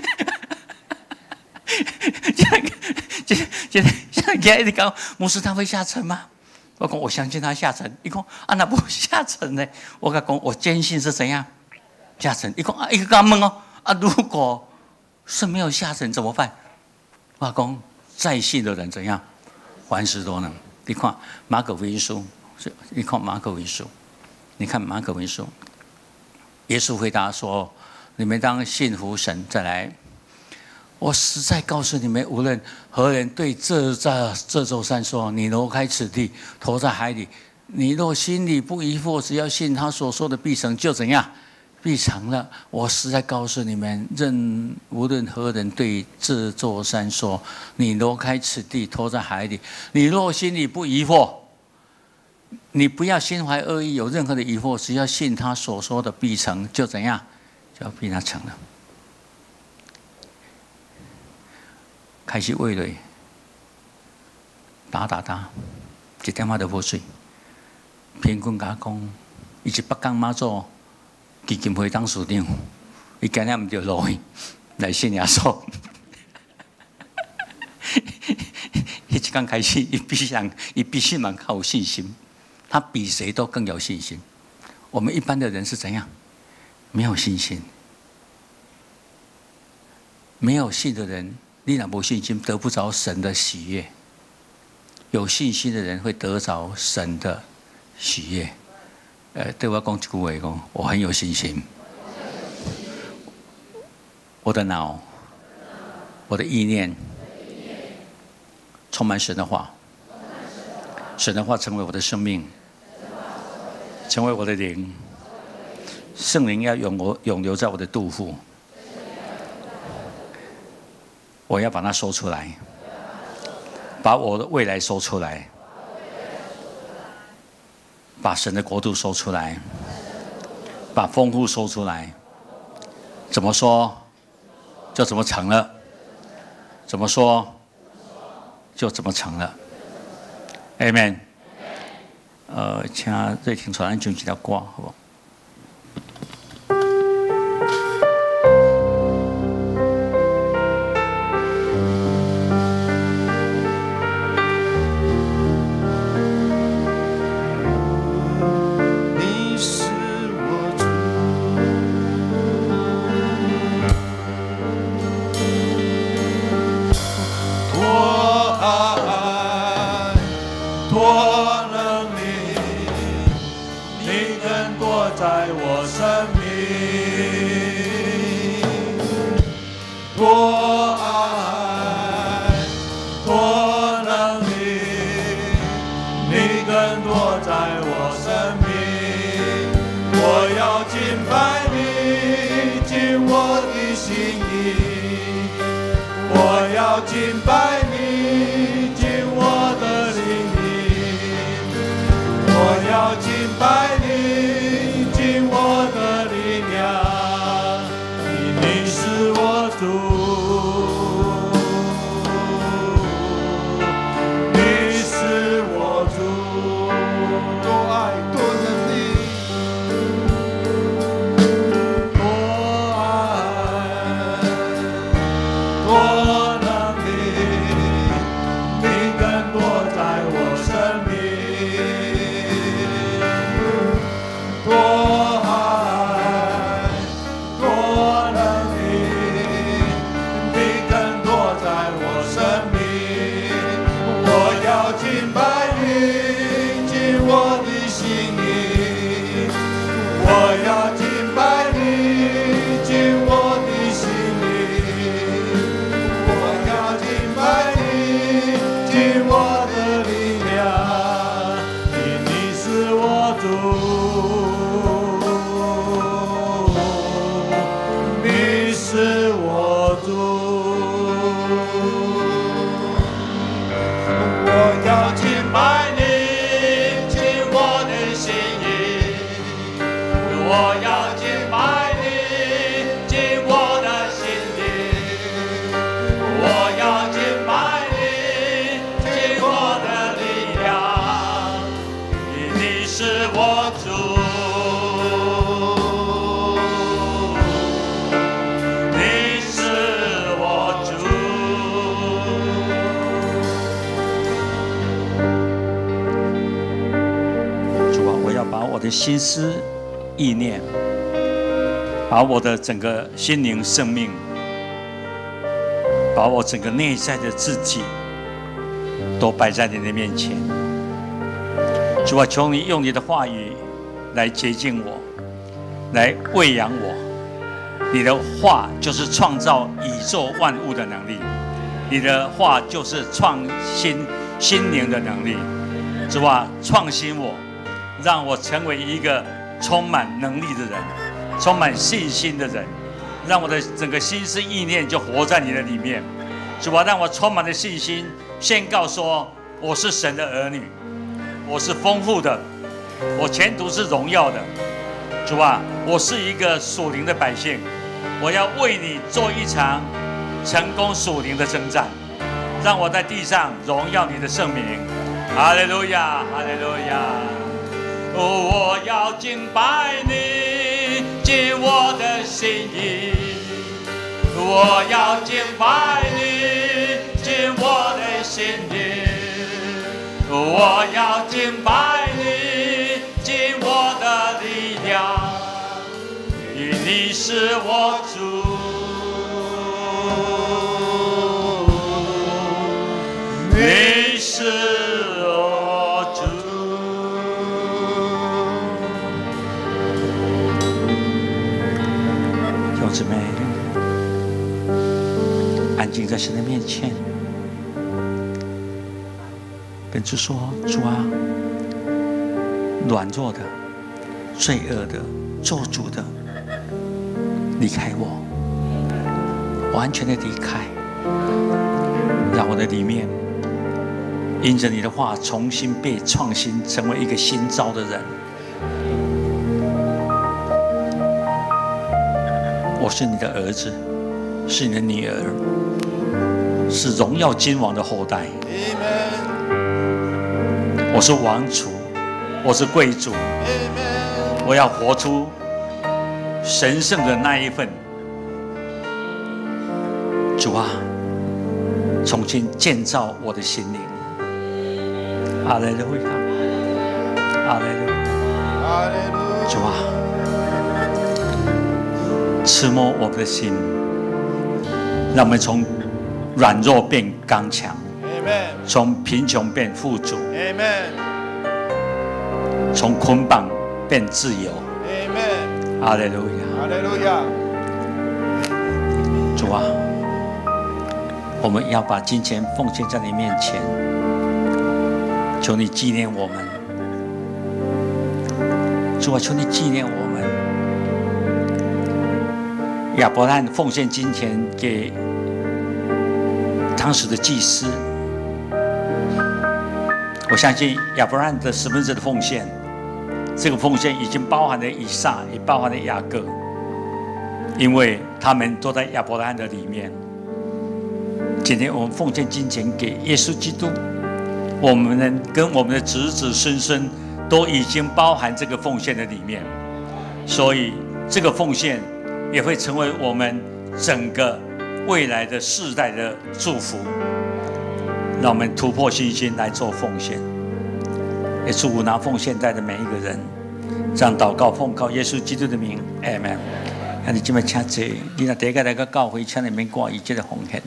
这一直讲，牧师他会下沉吗？我讲，我相信他下沉。伊讲，啊，那不下沉呢？我讲，我坚信是怎样下沉？伊讲，啊，一个刚问哦，啊，如果是没有下沉怎么办？我讲，在信的人怎样？凡事都能。你看马可福音书，你看马可福音书，你看马可福音书，耶稣回答说：“你们当信服神，再来。我实在告诉你们，无论何人对这座山说：‘你挪开此地，投在海里’，你若心里不疑惑，只要信他所说的必成，就怎样？必成了。我实在告诉你们，无论何人对这座山说：‘你挪开此地，投在海里’，你若心里不疑惑，你不要心怀恶意，有任何的疑惑，只要信他所说的必成，就怎样？就必他成了。”开始喂落，打，一点仔都无水。平均甲讲，伊是北港妈祖基金会董事长，伊今日唔着路来信耶稣。一刚开始，伊比信蛮较有信心，他比谁都更有信心。我们一般的人是怎样？没有信心，没有信的人。你若无信心，得不着神的喜悦；有信心的人会得着神的喜悦。对我讲一句话，讲我很有信心。我的脑，我的意念，充满神的话，神的话成为我的生命，成为我的灵。圣灵要永留在我的肚腹。我要把它说出来，把我的未来说出来，把神的国度说出来，把丰富说出来。怎么说就怎么成了，怎么说就怎么成了。Amen。请瑞婷传唱几条歌，好不好？ 多能力。 心思意念，把我的整个心灵生命，把我整个内在的自己，都摆在你的面前。主啊，求你用你的话语来洁净我，来喂养我。你的话就是创造宇宙万物的能力，你的话就是创新心灵的能力。主啊，创新我，让我成为一个充满能力的人，充满信心的人，让我的整个心思意念就活在你的里面。主啊，让我充满了信心，宣告说我是神的儿女，我是丰富的，我前途是荣耀的。主啊，我是一个属灵的百姓，我要为你做一场成功属灵的征战，让我在地上荣耀你的圣名。哈利路亚，哈利路亚！我要敬拜你，尽我的心意。我要敬拜你，尽我的心意。我要敬拜你，尽我的力量，因你是我主，你是我主。弟兄姊妹，安静在神的面前。跟主说：主啊，软弱的、罪恶的、做主的，离开我，完全的离开，让我的里面因着你的话重新被创新，成为一个新造的人。我是你的儿子，是你的女儿，是荣耀君王的后代。我是王储，我是贵族，我要活出神圣的那一份。主啊，重新建造我的心灵。哈利路亚，哈利路亚。主啊，刺摸我们的心，让我们从软弱变刚强，从贫穷变富足，从捆绑变自由。哈利路亚，哈利路亚。主啊，我们要把金钱奉献在你面前，求你纪念我们。主啊，求你纪念我们。亚伯兰奉献金钱给当时的祭司，我相信亚伯兰的10%的奉献，这个奉献已经包含了以撒，也包含了雅各，因为他们都在亚伯兰的里面。今天我们奉献金钱给耶稣基督，我们跟我们的子子孙孙都已经包含这个奉献的里面，所以这个奉献也会成为我们整个未来的世代的祝福。让我们突破信心来做奉献，也祝福拿奉献袋的每一个人。这样祷告奉靠耶稣基督的名 ，Amen。那你今麦请坐，你若第一个来个教会，请你免挂伊这个奉献。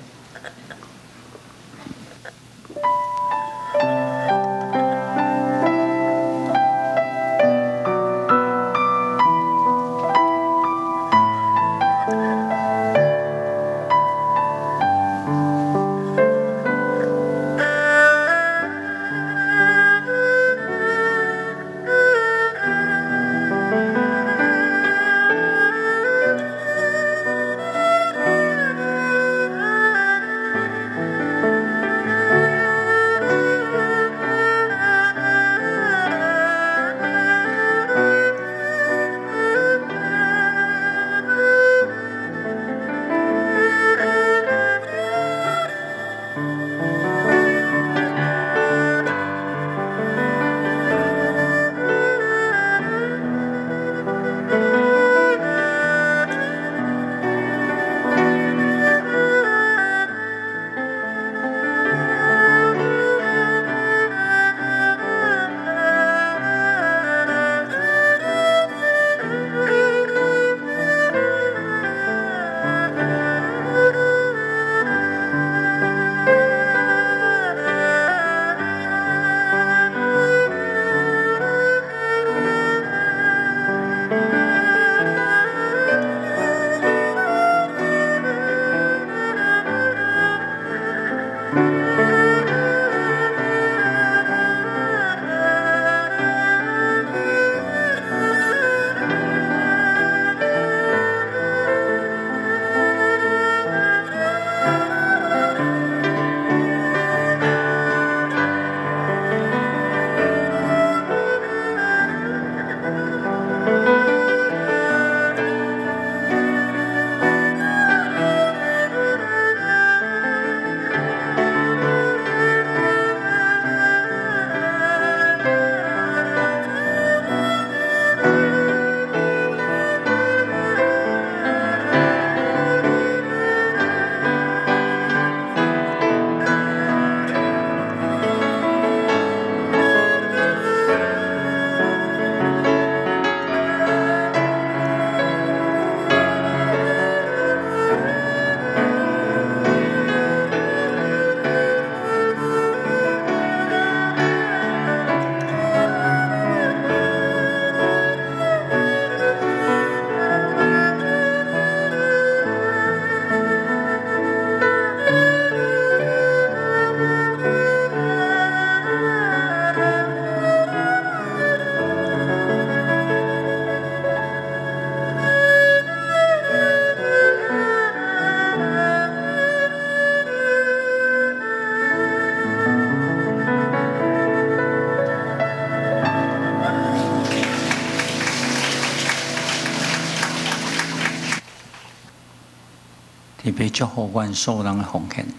你要祝福阮所有人的奉献。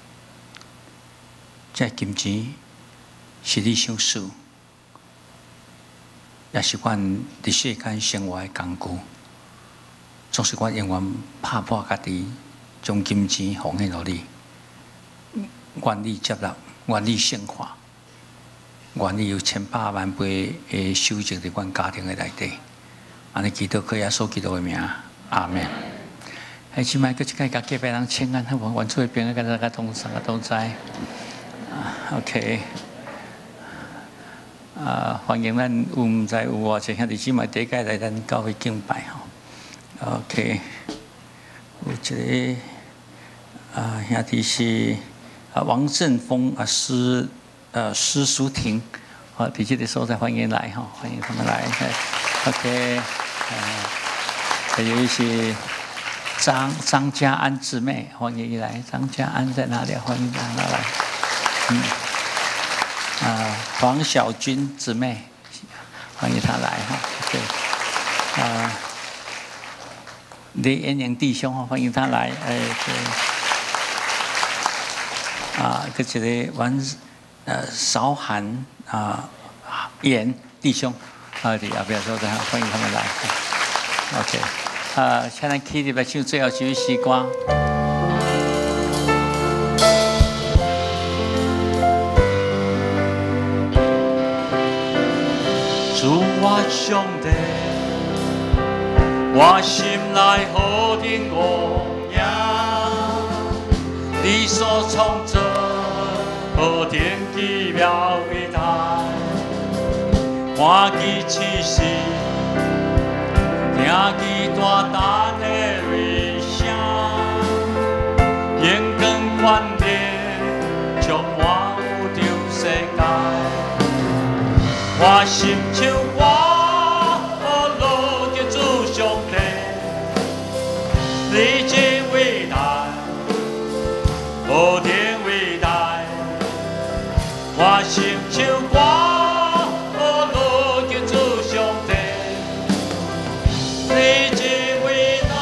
这金钱是你想使，也是阮伫世间生活的工具。总是阮永远拍破家己，将金钱奉献予你，愿你接纳，愿你圣化，愿你有千百万倍的收益伫阮家庭的内底。安尼祈祷靠耶稣基督的名，阿门。即摆佫一摆甲隔壁人请安，好，愿主的平安甲大家同在。OK。欢迎咱有毋知有偌济兄弟姊妹第一届来咱教会敬拜吼。OK， 有一个兄弟是王振峰施淑婷，伫这个所在欢迎来哈，欢迎他们来。OK， 还有一些张家安姊妹，欢迎你来。张家安在哪里？欢迎他来。黄小军姊妹，欢迎他来哈。对，李延宁弟兄，欢迎他来。对，搿一个韶涵严弟兄，伫后边说的，欢迎他们来。OK， 现在起嚟唱最后一首诗歌。主我上帝，我心内何等荣耀！你所创造何等奇妙伟大！看见启示，听见大胆的瑞声，眼光观念充满宇宙世界。我心像我落嘅主上帝，你真伟大，何等伟大！我心像我落嘅主上帝，你真伟大，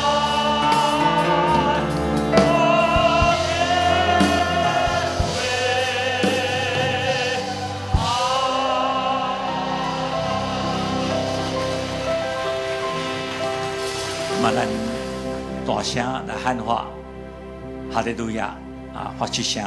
何等嘛，咱大声来喊话，哈利路亚发出声。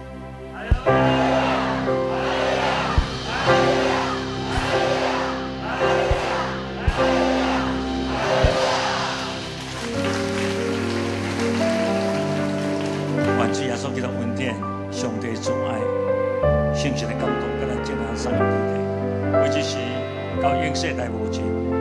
愿主耶稣基督恩典、上帝主爱、圣神的感动，甲咱众人三个同在。为这是到永世代无尽。